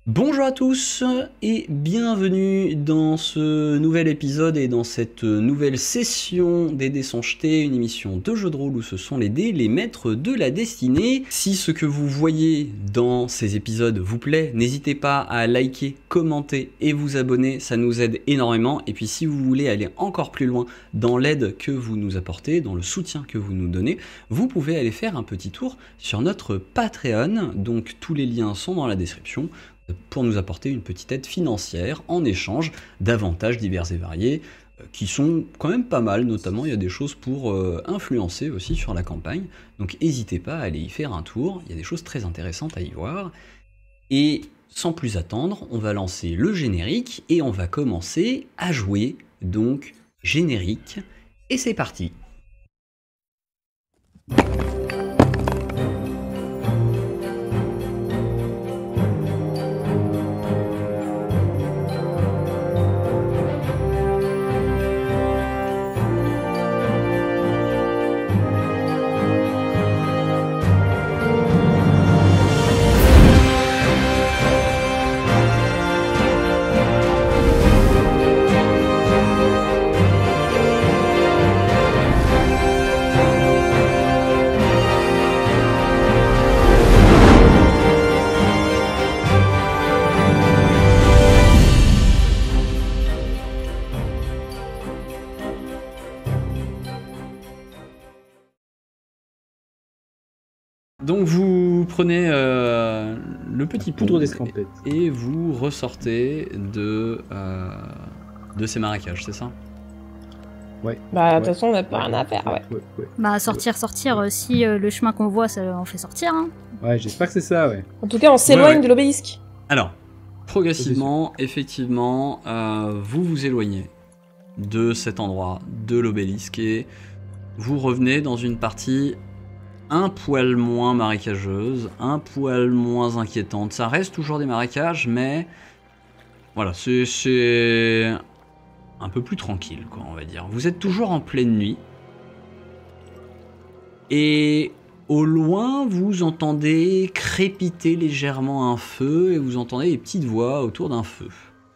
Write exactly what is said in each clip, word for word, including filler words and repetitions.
Bonjour à tous et bienvenue dans ce nouvel épisode et dans cette nouvelle session des dés sont jetés, une émission de jeu de rôle où ce sont les dés, les maîtres de la destinée. Si ce que vous voyez dans ces épisodes vous plaît, n'hésitez pas à liker, commenter et vous abonner, ça nous aide énormément. Et puis si vous voulez aller encore plus loin dans l'aide que vous nous apportez, dans le soutien que vous nous donnez, vous pouvez aller faire un petit tour sur notre Patreon, donc tous les liens sont dans la description, pour nous apporter une petite aide financière en échange d'avantages divers et variés euh, qui sont quand même pas mal, notamment il y a des choses pour euh, influencer aussi sur la campagne, donc n'hésitez pas à aller y faire un tour, il y a des choses très intéressantes à y voir. Et sans plus attendre, on va lancer le générique et on va commencer à jouer, donc générique, et c'est parti. Donc vous prenez euh, le petit poudre pont d'escampette et vous ressortez de, euh, de ces marécages, c'est ça? Ouais. Bah, de ouais. toute façon, on n'a pas rien à faire, ouais. Ouais, ouais. Bah sortir, sortir, euh, si euh, le chemin qu'on voit, ça en fait sortir, hein. Ouais, j'espère que c'est ça, ouais. En tout cas, on s'éloigne Ouais, ouais. de l'obélisque. Alors, progressivement, effectivement, euh, vous vous éloignez de cet endroit, de l'obélisque, et vous revenez dans une partie un poil moins marécageuse, un poil moins inquiétante. Ça reste toujours des marécages, mais voilà, c'est, c'est un peu plus tranquille, quoi, on va dire. Vous êtes toujours en pleine nuit, et au loin, vous entendez crépiter légèrement un feu, et vous entendez des petites voix autour d'un feu.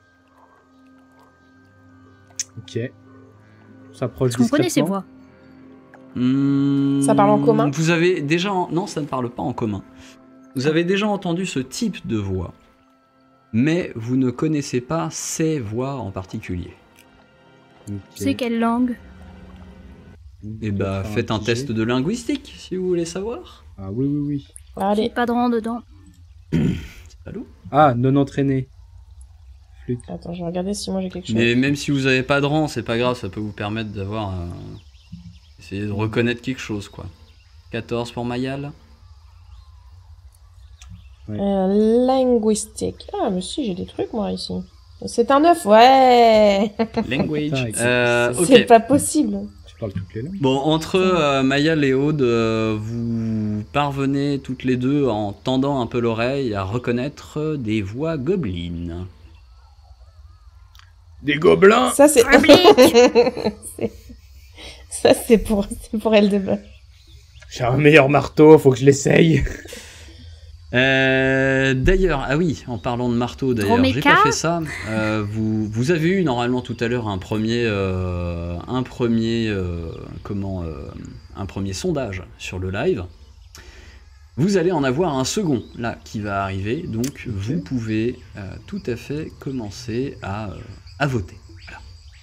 Ok. On s'approche Parce qu'on connaît ces discrètement. voix. Hmm, Ça parle en commun? Vous avez déjà... en- Non, ça ne parle pas en commun. Vous avez déjà entendu ce type de voix, mais vous ne connaissez pas ces voix en particulier. Ok. C'est quelle langue? Et On bah, va faire faites un petit test jet. de linguistique, si vous voulez savoir. Ah oui, oui, oui. J'ai Allez. pas de rang dedans. Allô? Ah, non entraîné. Flûte. Attends, je vais regarder si moi j'ai quelque chose. Mais même si vous n'avez pas de rang, c'est pas grave, ça peut vous permettre d'avoir... euh, essayer de reconnaître quelque chose, quoi. quatorze pour Mayal. Euh, linguistique. Ah, mais si, j'ai des trucs, moi, ici. C'est un œuf, ouais. Language. Putain, Euh, ok. C'est pas possible. Tu parles toutes les langues. Bon, entre euh, Mayal et Aude, euh, vous parvenez toutes les deux, en tendant un peu l'oreille, à reconnaître des voix gobelines. Des gobelins. Ça, c'est... Public. C'est- Ça, c'est pour... c'est pour elle de base. J'ai un meilleur marteau, faut que je l'essaye. Euh, d'ailleurs, ah oui, en parlant de marteau, d'ailleurs, j'ai Droméca pas fait ça. Euh, vous, vous avez eu normalement tout à l'heure un premier, euh, un premier, euh, comment, euh, un premier sondage sur le live. Vous allez en avoir un second là qui va arriver, donc vous pouvez euh, tout à fait commencer à, euh, à voter. Voilà.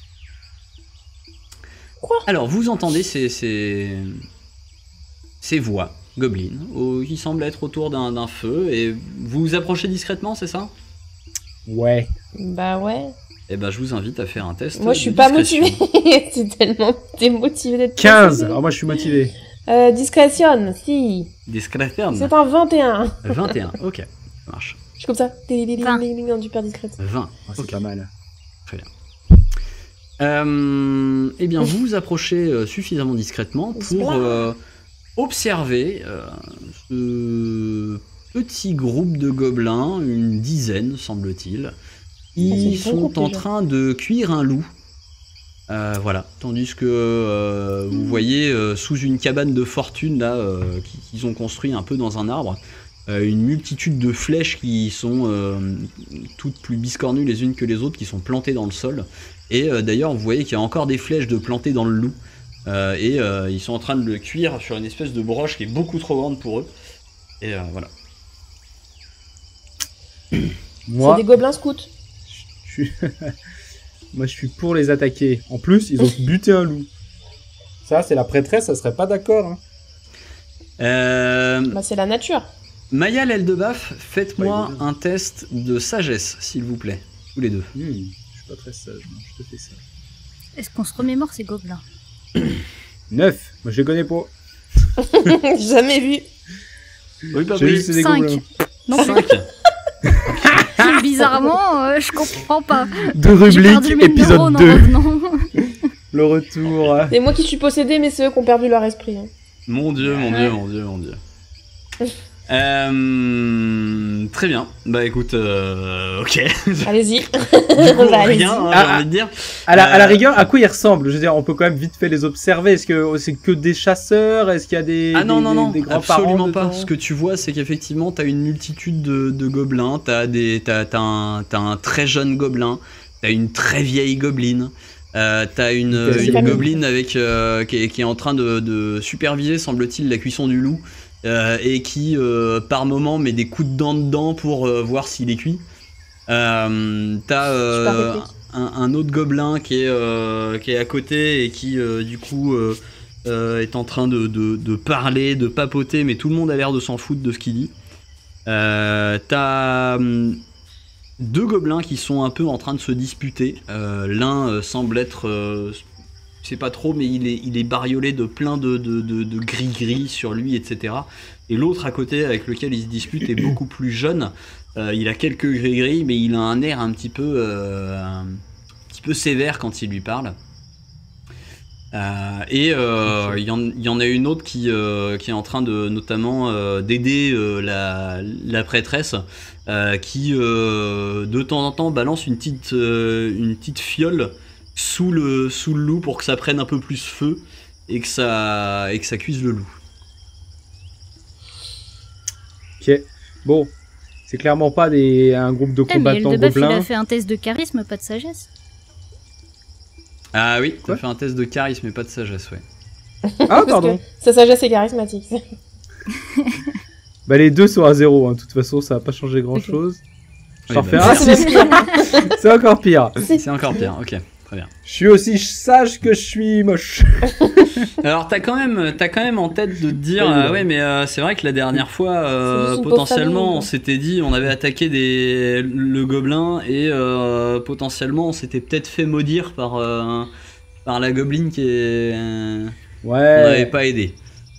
Quoi? Alors vous entendez ces, ces, ces voix gobelines au- qui semblent être autour d'un d'un feu et vous vous approchez discrètement, c'est ça? Ouais. Bah ouais. Eh ben je vous invite à faire un test. Moi, je suis de pas discrétion. motivée. C'est tellement démotivé d'être quinze. motivée. Alors moi, je suis motivé. Euh, discrétion, si. Discrétion. C'est un vingt et un. vingt et un, ok, ça marche. Je suis comme ça. vingt. Non, du père discrète. vingt, Oh, c'est ok. pas mal. Euh, eh bien, vous vous approchez euh, suffisamment discrètement pour Splat. euh, observer euh, ce petit groupe de gobelins, une dizaine semble-t-il. Ils Ah, c'est une sont groupe, en déjà. train de cuire un loup. Euh, voilà, tandis que euh, vous voyez euh, sous une cabane de fortune là, euh, qui- qu'ils ont construit un peu dans un arbre, euh, une multitude de flèches qui sont euh, toutes plus biscornues les unes que les autres, qui sont plantées dans le sol. Et euh, d'ailleurs, vous voyez qu'il y a encore des flèches de plantées dans le loup. Euh, et euh, ils sont en train de le cuire sur une espèce de broche qui est beaucoup trop grande pour eux. Et euh, voilà. Moi, C'est des gobelins scouts. je suis... Moi, je suis pour les attaquer. En plus, ils ont buté un loup. Ça, c'est la prêtresse, ça serait pas d'accord. Hein. Euh... Bah, c'est la nature. Maya l'Eldebaf, faites-moi Ouais, un test de sagesse, s'il vous plaît. Tous les deux. Hmm, je suis pas très sage, moi. Je te fais ça. Est-ce qu'on se remémore ces gobelins? neuf. Moi, je les connais pas. Jamais vu. Oui, pas J'ai vu, c'est des Cinq. gobelins. Non, cinq. bizarrement, euh, je comprends pas. De J'ai rubrique, perdu mes épisode neurones en deux. revenant. Le retour. C'est moi qui suis possédé, mais c'est eux qui ont perdu leur esprit. hein. Mon dieu, mon dieu, mon dieu, mon dieu. Euh, très bien. Bah écoute, euh, ok. Allez-y. Du coup, Bah, allez-y. rien, hein, Ah, j'ai envie de dire. À la, à la Euh, rigueur, à quoi ils ressemblent? Je veux dire, on peut quand même vite fait les observer. Est-ce que c'est que des chasseurs? Est-ce qu'il y a des, Ah non, des, non, des- non, des grands-parents absolument pas. dedans Ce que tu vois, c'est qu'effectivement, t'as une multitude de, de gobelins. T'as des, t'as, t'as un, t'as un très jeune gobelin. T'as une très vieille gobeline. Euh, t'as une, Ok, c'est une pas mal. gobeline avec, euh, qui, est, qui est en train de, de superviser, semble-t-il, la cuisson du loup. Euh, et qui, euh, par moment, met des coups de dents dedans pour euh, voir s'il est cuit. Euh, t'as euh, Super réplique. un, un autre gobelin qui est, euh, qui est à côté et qui, euh, du coup, euh, euh, est en train de, de, de parler, de papoter, mais tout le monde a l'air de s'en foutre de ce qu'il dit. Euh, t'as hum, deux gobelins qui sont un peu en train de se disputer. Euh, L'un euh, semble être... euh, je sais pas trop, mais il est, il est bariolé de plein de, de, de, de gris-gris sur lui, et cetera. Et l'autre à côté, avec lequel il se dispute, est beaucoup plus jeune. Euh, il a quelques gris-gris, mais il a un air un petit peu, euh, un petit peu sévère quand il lui parle. Euh, et euh, il y, en, il y en a une autre qui, euh, qui est en train de, notamment, euh, d'aider euh, la, la prêtresse, euh, qui euh, de temps en temps balance une petite, euh, une petite fiole sous le, sous le loup pour que ça prenne un peu plus feu et que ça, et que ça cuise le loup. Ok. Bon, c'est clairement pas des, un groupe de Eh, mais combattants Eldebaf, il gobelins. a fait un test de charisme, pas de sagesse. Ah oui, t'as Quoi fait un test de charisme mais pas de sagesse, ouais. Ah, Parce pardon. que sa sagesse est charismatique. Bah, les deux sont à zéro. hein. De toute façon, ça va pas changer grand chose. Je Oui, t'en fais bah, un. Ah, c'est même pire. C'est encore pire. C'est encore pire, ok. Très bien. Je suis aussi sage que je suis moche. Alors t'as quand même, t'as quand même en tête de te dire, Oui, euh, oui. ouais mais euh, c'est vrai que la dernière fois, euh, C'est juste une pauvre potentiellement, famille, on quoi. s'était dit, on avait attaqué des, le gobelin et euh, potentiellement on s'était peut-être fait maudire par, euh, par la gobeline qui est, euh, on n'avait Ouais. pas aidé.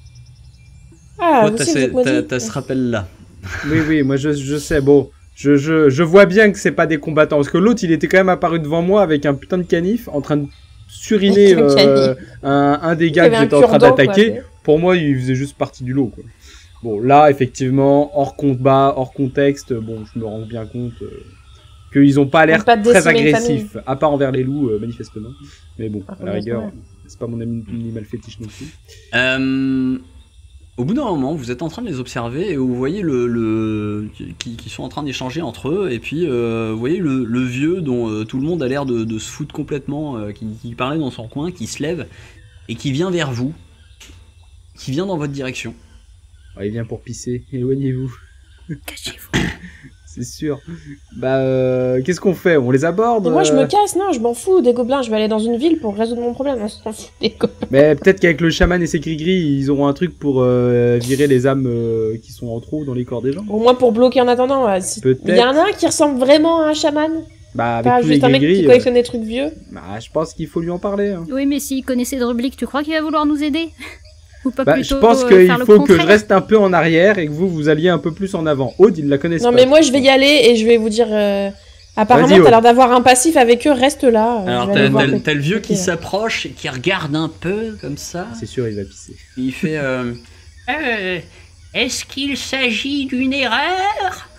Ah, Toi vous t'as aussi, vous ce- êtes maudits. t'as- t'as ce rappel là. Oui, oui, moi je, je sais. Bon, je, je, je vois bien que c'est pas des combattants. Parce que l'autre, il était quand même apparu devant moi avec un putain de canif en train de suriner Un euh, canif. un, un des Il y gars avait que un j'étais en train cure-dent, quoi, d'attaquer. c'est- Pour moi, il faisait juste partie du lot, quoi. Bon, là, effectivement, hors combat, hors contexte, bon, je me rends bien compte euh, qu'ils ont pas l'air pas de très décimer une agressifs, à part envers les loups, euh, manifestement. Mais bon, Par à la contre, rigueur, ouais. c'est pas mon ami- animal fétiche non plus. Euh, au bout d'un moment, vous êtes en train de les observer et vous voyez le, le qui, qui sont en train d'échanger entre eux et puis euh, vous voyez le, le vieux dont euh, tout le monde a l'air de, de se foutre complètement, euh, qui, qui parlait dans son coin, qui se lève et qui vient vers vous, qui vient dans votre direction. Ah, il vient pour pisser, éloignez-vous, Cachez-vous. c'est sûr. Bah, euh, qu'est-ce qu'on fait? On les aborde Et moi, je euh me casse, non, je m'en fous des gobelins. Je vais aller dans une ville pour résoudre mon problème. On s'en fout des gobelins. Mais peut-être qu'avec le chaman et ses gris-gris, ils auront un truc pour euh, virer les âmes euh, qui sont en trop dans les corps des gens. Au moins pour bloquer en attendant. euh, si- Peut-être. Il y en a un qui ressemble vraiment à un chaman. Bah, avec Pas tous les juste un mec qui gris-gris, euh, collectionne des trucs vieux. bah, je pense qu'il faut lui en parler. Hein. Oui, mais s'il connaissait Drublic, tu crois qu'il va vouloir nous aider? Ou pas Bah, plutôt je pense euh, qu'il faire le faut que je contraire? reste un peu en arrière et que vous, vous alliez un peu plus en avant. Aude, ils la connaissent Non, pas. mais moi, je vais y aller et je vais vous dire. euh, Apparemment, Vas-y, t'as ouais. l'air d'avoir un passif avec eux, reste là. euh, Alors je vais t'as, aller voir t'as- que- t'as le vieux qui Ok. s'approche et qui regarde un peu comme ça. C'est sûr, il va pisser. Il fait euh, Euh, est-ce qu'il s'agit d'une erreur?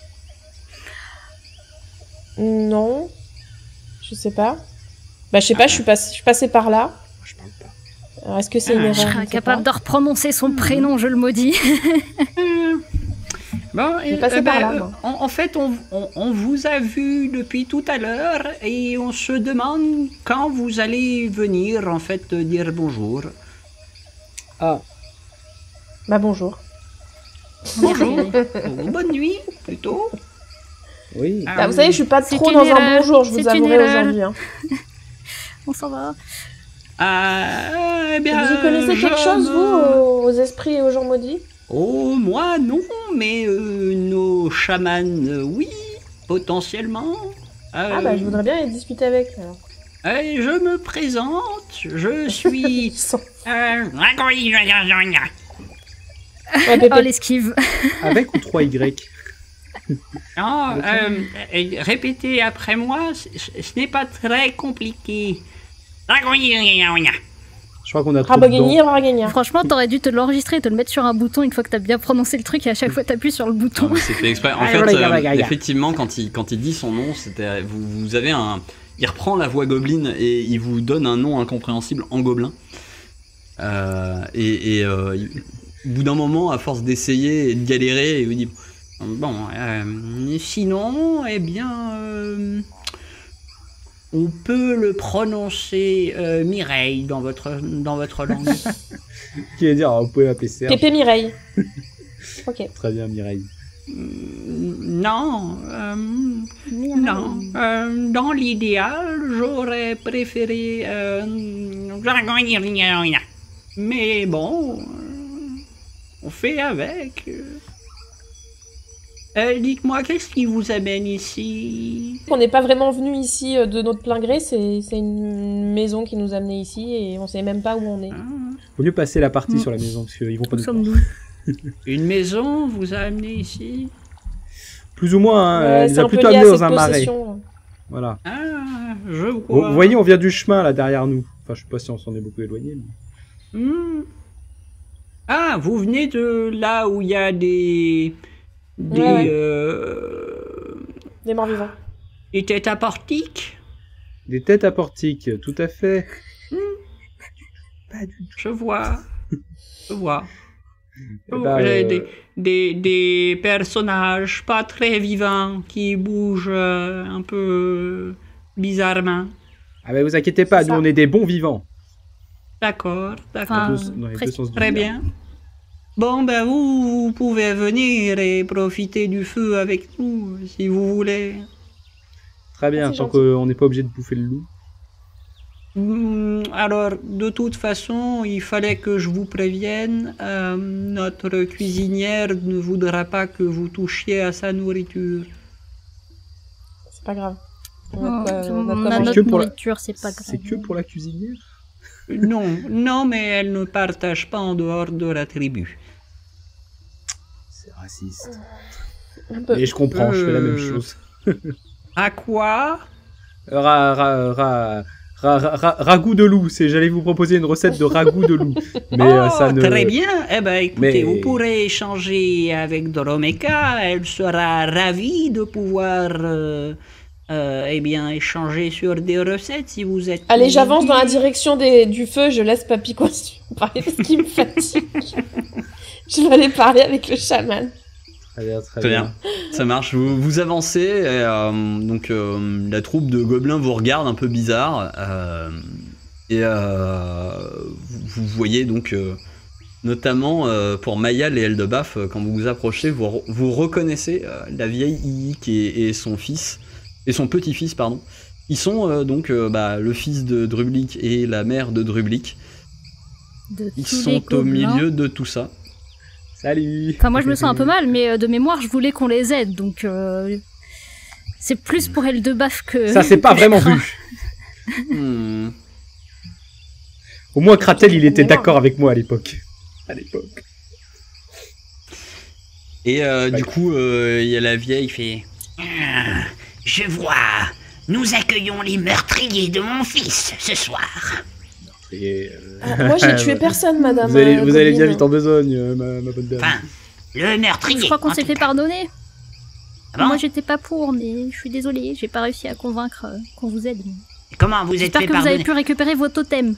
Non. Je sais pas. Bah, je sais pas, je suis, pass... je suis passée par là. Moi, je parle pas. Alors, est-ce que c'est une Ah, erreur? Je serais Je sais incapable pas. de reprononcer son prénom, je le maudis. Euh, Bon, Je vais passer par là, moi. en, en fait, on, on, on vous a vu depuis tout à l'heure et on se demande quand vous allez venir, en fait, dire bonjour. Ah, Bah bonjour. Bonjour. Ou bonne nuit, plutôt. oui. Ah, Bah, vous savez, je suis pas C'est trop une dans un erreur. bonjour, je vous C'est une avouerai erreur. aujourd'hui. Hein. On s'en va. Ah, eh bien, Vous y connaissez quelque je chose, me- vous, aux, aux esprits et aux gens maudits? Oh, moi, non, mais euh, nos chamans, euh, oui, potentiellement. Euh, Ah bah je voudrais bien y discuter avec. Alors. euh, je me présente, je suis... Ils sont- euh, Ouais, Pépé. Oh, l'esquive. Avec ou trois Y? Non, euh, euh, répétez après moi, ce ce n'est pas très compliqué. Je crois qu'on a trop de Raboguigny, dents. Raboguigny. Franchement, t'aurais dû te l'enregistrer et te le mettre sur un bouton une fois que t'as bien prononcé le truc et à chaque fois t'appuies sur le Non, bouton. mais c'est fait exprès. En Ah, fait, voilà, euh, gaga, gaga. effectivement, quand il, quand il dit son nom, c'était, vous, vous avez un. Il reprend la voix gobelin et il vous donne un nom incompréhensible en gobelin. Euh, et et euh, il- au bout d'un moment, à force d'essayer et de galérer, il vous dit bon, euh, sinon, eh bien, euh, on peut le prononcer euh, Mireille dans votre dans votre langue. Qui veut dire, ah, vous pouvez m'appeler Serge. Pépé Mireille. Ok. Très bien, Mireille. Non, euh, non. Euh, dans l'idéal, j'aurais préféré. euh, Mais bon, euh, on fait avec. Euh, Dites-moi, qu'est-ce qui vous amène ici? On n'est pas vraiment venu ici euh, de notre plein gré, c'est c'est une maison qui nous a amenés ici et on sait même pas où on est. Ah, Vaut mieux passer la partie Mm. sur la maison, parce qu'ils vont pas Où nous sommes-nous? Une maison vous a amené ici? Plus ou moins, hein, Ouais, elle c'est les a un peu plutôt lié à amenés dans cette un marais. possession. Voilà. Ah, je Vous, vois. vous voyez, on vient du chemin, là, derrière nous. Enfin, je sais pas si on s'en est beaucoup éloigné. mais- Hmm. Ah, vous venez de là où il y a des. des. Ouais, ouais. euh, Des morts vivants. des têtes à portique? Des têtes à portique, tout à fait. Pas du tout. Je vois. Je vois. Eh ben, J'ai euh, des, des, des personnages pas très vivants qui bougent euh, un peu bizarrement. Ah bah vous inquiétez pas, C'est nous ça. on est des bons vivants. D'accord, d'accord. Enfin, Deux- dans les deux presque. sens du Très terme. bien. Bon, ben vous, vous pouvez venir et profiter du feu avec nous si vous voulez. Très bien, Ah, c'est tant gentil. qu'on n'est pas obligé de bouffer le loup. Hmm, Alors, de toute façon, il fallait que je vous prévienne. euh, notre cuisinière ne voudra pas que vous touchiez à sa nourriture. C'est pas grave. On Oh, a quoi- on a on quoi a manger. que notre pour la- nourriture, c'est pas grave. C'est que pour la cuisinière. Non, non, mais elle ne partage pas en dehors de la tribu. C'est raciste. Un peu. Et je comprends, je fais la même Euh, chose. À quoi? Ra, ra, ra, ra, ra- ra- ragoût de loup, c'est, j'allais vous proposer une recette de ragoût de loup. Mais euh, Oh, ça ne... très bien. Eh ben, écoutez, Mais- vous pourrez échanger avec Doromeka. Elle sera ravie de pouvoir, euh, euh, eh bien, échanger sur des recettes si vous êtes. Allez, j'avance dans la mobile. direction des, du feu, je laisse Papy Costume parler parce qu'il me fatigue. Je vais aller parler avec le chaman. Très bien, très Très bien. bien, ça marche. Vous, vous avancez, et, euh, donc euh, la troupe de gobelins vous regarde un peu bizarre, euh, et euh, vous, vous voyez donc, euh, notamment euh, pour Mayal et Eldebaf, euh, quand vous vous approchez, vous, re- vous reconnaissez euh, la vieille Iik et, et son fils, et son petit-fils, pardon. Ils sont euh, donc euh, bah, le fils de Drublik et la mère de Drublik. De Ils tous les sont au gobelins. milieu de tout ça. Salut. Enfin, moi je me sens un peu mal, mais euh, de mémoire, je voulais qu'on les aide, donc euh, c'est plus pour elle de baffe que. Ça c'est pas que je vraiment crains. vu. Hmm. Au moins Kratel il était On est mort. d'accord avec moi à l'époque. À l'époque. Et euh, Bah, du coup, euh, il y a la vieille qui fait... Ah, je vois. Nous accueillons les meurtriers de mon fils ce soir. Et, euh, Ah, moi, j'ai tué personne, madame. Vous allez, euh, vous allez Goblin. bien vite en besogne, euh, ma, ma bonne dame. Enfin, le meurtrier. Je crois qu'on en s'est tout fait cas. pardonner. Ah bon Moi j'étais pas pour, mais je suis désolée, j'ai pas réussi à convaincre euh, qu'on vous aide. Comment vous êtes J'espère fait que vous avez pardonner? pu récupérer vos totems.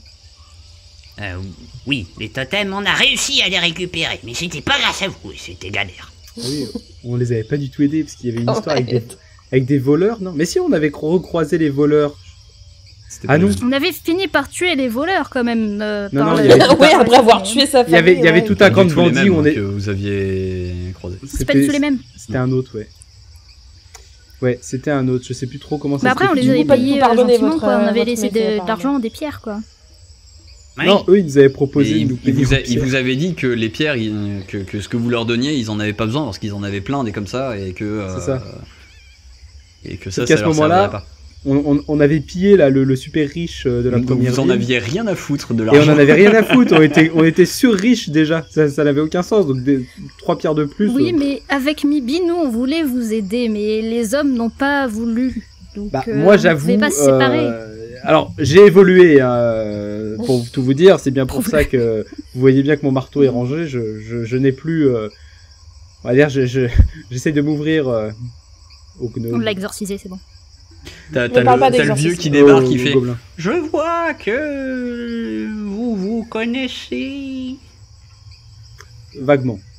Euh, oui, les totems, on a réussi à les récupérer, mais c'était pas grâce à vous, c'était galère. Oui, on les avait pas du tout aidés parce qu'il y avait une histoire avec des, Arrête. avec des voleurs, non? Mais si, on avait recroisé les voleurs. C'était Ah pas non. juste. On avait fini par tuer les voleurs quand même. euh, Non, par non, le- il y avait tout Ouais, après avoir tué sa Il y famille. avait, il y avait ouais. tout Pas un du camp de tout les bandits. mêmes, On hein, est... que vous aviez croisé. C'est pas du tout les mêmes. C'était un autre, ouais. Ouais, c'était un autre. Je sais plus trop comment ça Mais après, on s'était les fini. avait vous pas du tout payés euh, pardonner gentiment, votre, quoi. On euh, avait votre laissé méfait, de, de apparemment. l'argent, des pierres, quoi. Non, eux, ils nous avaient Et proposé de il, nous il payer vous a- aux il pierres. vous avait dit que les pierres, il- que, que ce que vous leur donniez, ils en avaient pas besoin parce qu'ils en avaient plein des comme ça et que. euh, C'est ça. Et que ça, Sauf ça qu'à ce leur moment-là, servirait pas. On, on, on avait pillé là, le, le super riche euh, de la Donc première vous en ville. aviez rien à foutre de Et l'argent. on en avait rien à foutre. On était, on était sur-riches déjà. Ça, ça n'avait aucun sens. Donc des, trois pierres de plus. Oui, euh, mais avec Mibi, nous, on voulait vous aider, mais les hommes n'ont pas voulu. Donc, Bah, euh, moi, on j'avoue. pouvait pas se séparer. euh, Alors, j'ai évolué, euh, pour tout vous dire. C'est bien pour ça que vous voyez bien que mon marteau est rangé. Je, je, je n'ai plus. euh, on va dire, je, je, j'essaie de m'ouvrir euh, au gnome. On l'a exorcisé, c'est bon. T'as Ne t'as parle pas le, t'as le vieux d'exorcisme. qui débarque, Au- qui au fait. gobelin. Je vois que vous vous connaissez. Vaguement.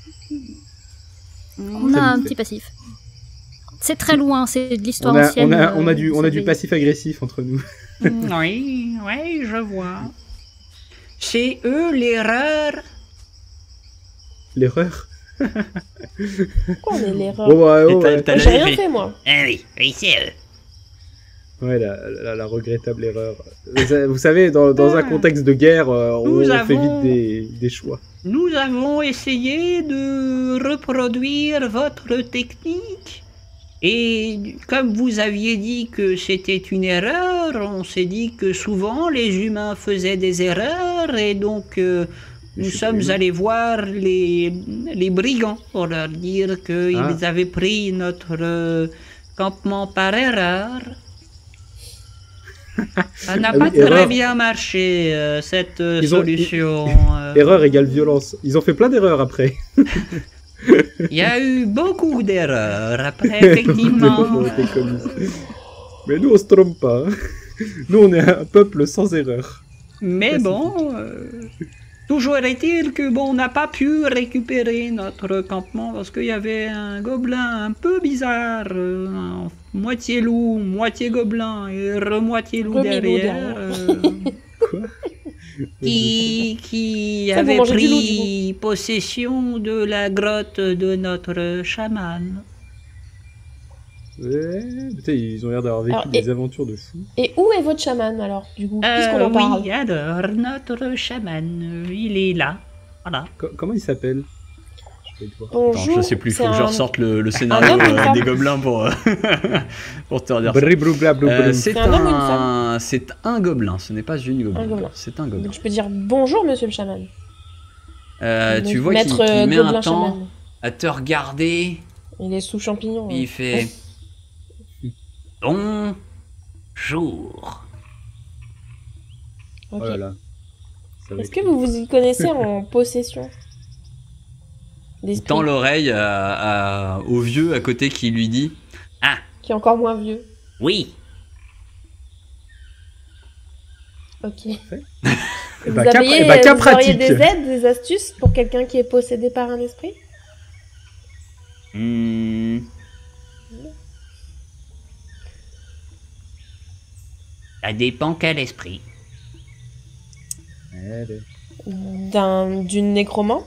On a Ça un nous fait. petit passif. C'est très loin, c'est de l'histoire On a, ancienne. on a, on a euh, du, vous on a du savez. passif agressif entre nous. Oui, oui, je vois. C'est eux l'erreur. L'erreur. Pourquoi on est l'erreur Oh, ouais, Et oh, t'as- ouais. t'as Moi, J'ai la- rien fait, moi. Ah oui, oui, c'est eux. Ouais, la, la, la regrettable erreur. Vous vous savez, dans, dans un Ah. contexte de guerre, euh, on, Nous on fait avons- vite des, des choix. Nous avons essayé de reproduire votre technique. Et comme vous aviez dit que c'était une erreur, on s'est dit que souvent les humains faisaient des erreurs et donc euh, Mais nous je suis pas sommes humain. allés voir les, les brigands pour leur dire qu'ils Ah. avaient pris notre euh, campement par erreur. Ça n'a Ah pas oui, très erreur. bien marché, euh, cette euh, Ils ont- solution. euh. Erreur égale violence. Ils ont fait plein d'erreurs après. Il y a eu beaucoup d'erreurs après, Des effectivement. fois, ont été commises. Mais nous, on se trompe pas. hein. Nous, on est un peuple sans erreur. Mais bon, euh, toujours est-il que bon, on n'a pas pu récupérer notre campement parce qu'il y avait un gobelin un peu bizarre, euh, un moitié loup, moitié gobelin et re-moitié loup Premier loup derrière, derrière. euh, Quoi qui, qui Ça, vous avait mangez du loup, pris possession de la grotte de notre chaman. Ouais, putain, ils ont l'air d'avoir vécu Alors, des et- aventures de fou. Et où est votre chaman, alors, du coup, puisqu'on Euh, en parle? oui, alors, notre chaman, euh, il est là. Voilà. Co- comment il s'appelle? Je vais te voir. Attends, Bonjour. je sais plus, c'est faut que je un- ressorte le, le scénario homme ou une euh, femme des gobelins pour, euh, pour te redire ça. Briblou-blablou, Euh, blum. c'est C'est un homme ou une un, c'est un gobelin, ce n'est pas une gobelin. Un gobelin. C'est un gobelin. Donc je peux dire bonjour, monsieur le chaman. Euh, tu Donc, vois qu'il Maître qu'il euh, met un Gobelin temps chaman. à te regarder, Il est sous champignon. puis il fait bonjour. Ok. Oh là là. Ça va Est-ce être- que vous vous y connaissez en possession Il d'esprit, tend l'oreille à- à- au vieux à côté qui lui dit ah qui est encore moins vieux? Oui, Ok. Eh Vous, bah, cas- aviez, eh bah, cas vous auriez pratique. des aides, des astuces pour quelqu'un qui est possédé par un esprit? Hmm. Ça dépend quel esprit. Eh ben. D'un, d'une nécromant?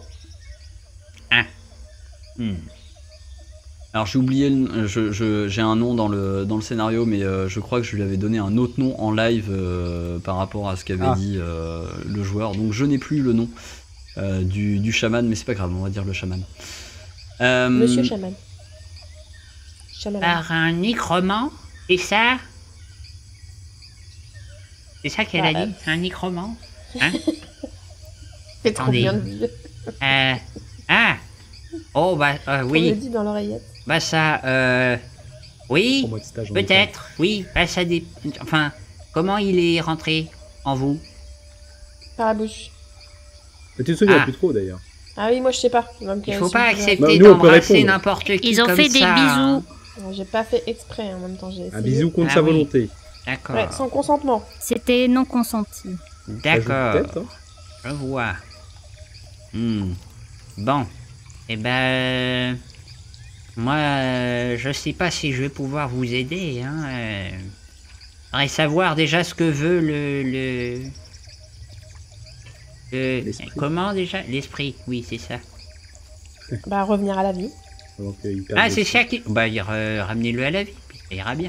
Hmm. alors j'ai oublié le- je- je- j'ai un nom dans le dans le scénario mais euh, je crois que je lui avais donné un autre nom en live euh, par rapport à ce qu'avait Ah. dit euh, le joueur, donc je n'ai plus le nom euh, du, du chaman, mais c'est pas grave, on va dire le chaman. Euh, Monsieur chaman. Chaman. Par un nécromant, c'est ça? C'est ça qu'elle Ah, a dit? Un nécromant? Hein? C'est trop attendez. bien de vieux. Euh, ah! Oh, bah, euh, On le oui, dit dans l'oreillette. bah ça, euh... Oui, Trois mois de stage en peut-être, oui, bah ça dé... Enfin, comment il est rentré en vous? Par la bouche. école. Mais tu te souviens Ah. plus trop d'ailleurs. Ah oui, moi je sais pas. Donc, Il euh, faut si pas vous voulez- accepter Bah, nous, on peut d'embrasser répondre. n'importe qui Ils ont comme fait des ça, hein. bisous. Non, j'ai pas fait exprès en même temps. J'ai Un essayé. bisou contre Ah sa oui. volonté. D'accord, Ouais, sans consentement. C'était non consenti. Ça joue d'accord, peut-être, hein. je vois. Hmm. Bon, Eh ben... euh, moi, euh, je sais pas si je vais pouvoir vous aider, hein. Euh... Faudrait savoir déjà ce que veut le... le... le- L'esprit. Comment déjà? L'esprit, oui, c'est ça. Bah, revenir à la vie. Donc, euh, il perd Ah, le c'est sou. ça qui... Bah, il- euh, ramenez-le à la vie, puis ça ira bien.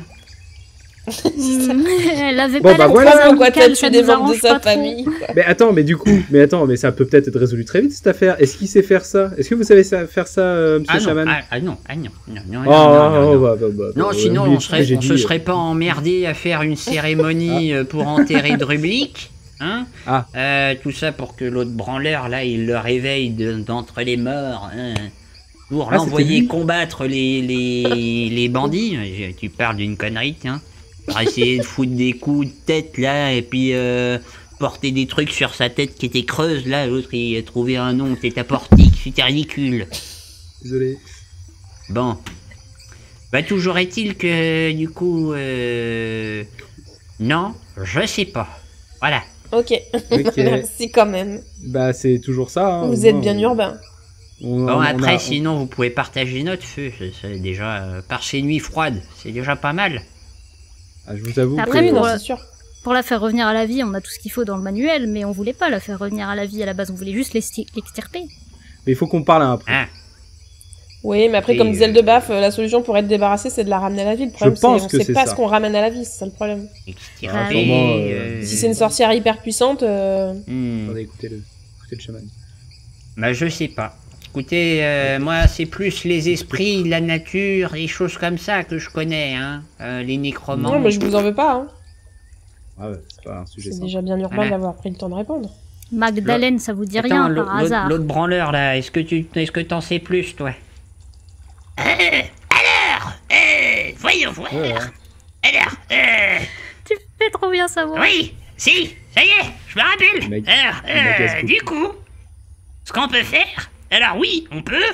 Hmm, Elle avait Bon, pas bah l'air voilà. très Pourquoi amicale, t'as ça tué des nous membres de arrange sa pas trop. famille, quoi. Mais attends, mais du coup, mais attends, mais ça peut peut-être être résolu très vite cette affaire. Est-ce qu'il sait faire ça? Est-ce que vous savez ça- faire ça, euh, monsieur Ah non, Chaman? ah, ah non, ah non, non, non, Oh, non, non, non, oh, non. bah, bah, bah, Non, bah, sinon oubliez on, tout ce que serait, j'ai on dit. se serait pas emmerdé à faire une cérémonie euh, pour enterrer Drublik, hein. Ah. Euh, tout ça pour que l'autre branleur, là, il le réveille de- d'entre les morts, hein, pour Ah, l'envoyer c'était lui combattre les, les, les bandits. Tu parles d'une connerie, tiens. Pour essayer de foutre des coups de tête, là, et puis euh, porter des trucs sur sa tête qui était creuse, là. L'autre, il a trouvé un nom, c'était aportique, c'était ridicule. Désolé. Bon. Bah, toujours est-il que, du coup, euh... non, je sais pas. Voilà. Ok. Ok. Merci quand même. Bah, c'est toujours ça. Hein, Vous au êtes moins, bien on- urbain. on- Bon, on après, a- on- sinon, vous pouvez partager notre feu. C'est- C'est déjà, euh, par ces nuits froides, c'est déjà pas mal. Ah, je vous avoue Après, Oui, que... non, pour- c'est sûr. Pour la faire revenir à la vie, on a tout ce qu'il faut dans le manuel, mais on voulait pas la faire revenir à la vie à la base, on voulait juste l'exti- l'extirper. Mais il faut qu'on parle après. Hein. Oui, mais après, Et, comme disait euh, le de Baf, euh, la solution pour être débarrassé, c'est de la ramener à la vie. Le problème, c'est pense on que sait c'est pas ça. ce qu'on ramène à la vie, c'est ça le problème. Extirper, Ah, sûrement, euh, euh, Si c'est une sorcière hyper puissante, euh... hmm. Attendez, écoutez-le. Écoutez le chaman. Bah, je sais pas. Écoutez, euh, moi, c'est plus les esprits, la nature, les choses comme ça que je connais, hein. Euh, les nécromants. non, mais je vous en veux pas. Hein. Ah ouais, c'est pas un sujet C'est simple. déjà bien urbain Voilà. d'avoir pris le temps de répondre. Magdalene, ça vous dit Attends, rien l'autre- par l'autre- hasard. L'autre branleur, là, est-ce que tu est-ce que t'en sais plus, toi? Euh, alors, euh, voyons voir. Ouais, ouais. Alors, euh, Tu fais trop bien savoir. oui, si, ça y est, je me rappelle. Le mec- Alors, le mec euh, casse-cou. du coup, ce qu'on peut faire, alors oui, on peut,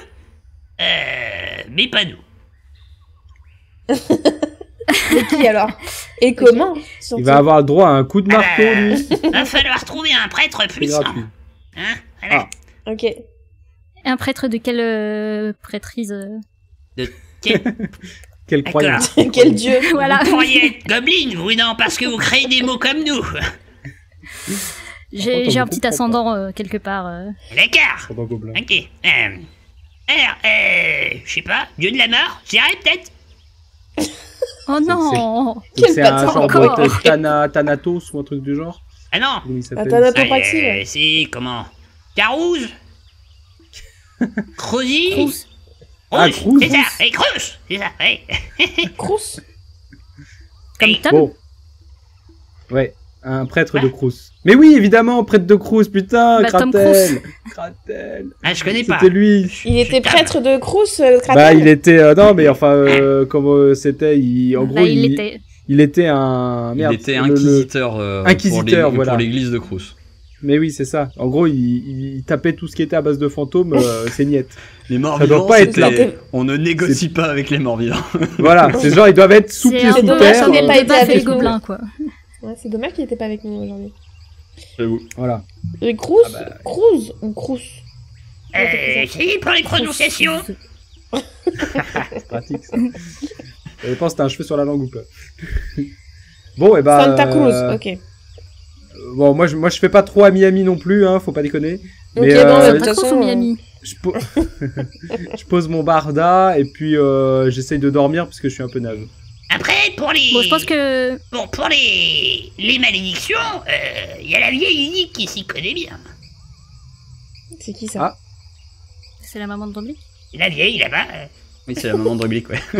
euh, mais pas nous. Mais qui alors? Et comment? surtout Il va avoir le droit à un coup de marteau, Ah bah, lui. Va falloir trouver un prêtre C'est puissant. gratuit. Hein, voilà. Ah. Ok. Un prêtre de quelle euh, prêtrise euh Quel- Quelle D'accord. croyance. Quel dieu? Voilà. Vous pourriez être gobeline, vous, non, parce que vous créez des mots comme nous. J'ai Attends, j'ai je un petit comprends ascendant euh, quelque part. euh. D'accord. Pendant gobelin. Ok. Euh, alors, euh, je sais pas, dieu de la mort, j'irai peut-être. Oh non. Donc Quel c'est un bâtard genre encore. de Tana, Thanatos ou un truc du genre. Ah non, Comment il Ah, s'appelle t'as l'atopraxie, euh, ouais. c'est comment Carouge Crozy Trousse. Ah, Rouge, Cruz. c'est ça, et Cruz, c'est ça, ouais. Crous? Comme Oui. Tom. Bon. Ouais, un prêtre Ouais. de Crous. Mais oui, évidemment, prêtre de Crous, putain, Bah, Tom Kratel. Kratel. Ah, je connais pas. C'était lui. Il était Putain. prêtre de Crous, euh, Kratel? Bah, il était. euh, non, mais enfin, euh, comme euh, c'était, il, en Bah, gros, il il, était. il était un. Merde, il était le- le- inquisiteur, euh, Inquisiteur, pour l'ég- voilà. pour l'église de Crous. Mais oui, c'est ça. En gros, il, il- il tapait tout ce qui était à base de fantômes, euh, c'est niette. Les morts Ça doit vivants, pas être là. c'était- on ne négocie pas avec les morts vivants. Voilà, c'est genre, ils doivent être sous C'est pied un sous peu dommage terre. qu'on ait comme pas le été Baf et avec les nous. gobelins, quoi. Ouais, c'est dommage qu'il était pas avec nous aujourd'hui. J'avoue. Voilà. Et Crous? Ah bah. Cruz ou Crous? Euh, essayez pour les prononciations. C'est pratique, ça. Je pense que t'as un cheveu sur la langue ou pas. Bon, et bah. Santa Cruz, euh, ok. Bon, moi je, moi je fais pas trop à Miami non plus, hein, faut pas déconner. Ok, Mais, bon, euh, de toute Santa Cruz façon, ou Miami. Je, po- je pose mon barda et puis euh, j'essaye de dormir parce que je suis un peu naze. Après, pour les... Bon, je pense que. Bon, pour les... Les malédictions, il y a la vieille unique qui s'y connaît bien. c'est qui ça? Ah. C'est la maman de Dominique. La vieille, là-bas. euh, Oui, c'est la maman de Rublic, ouais.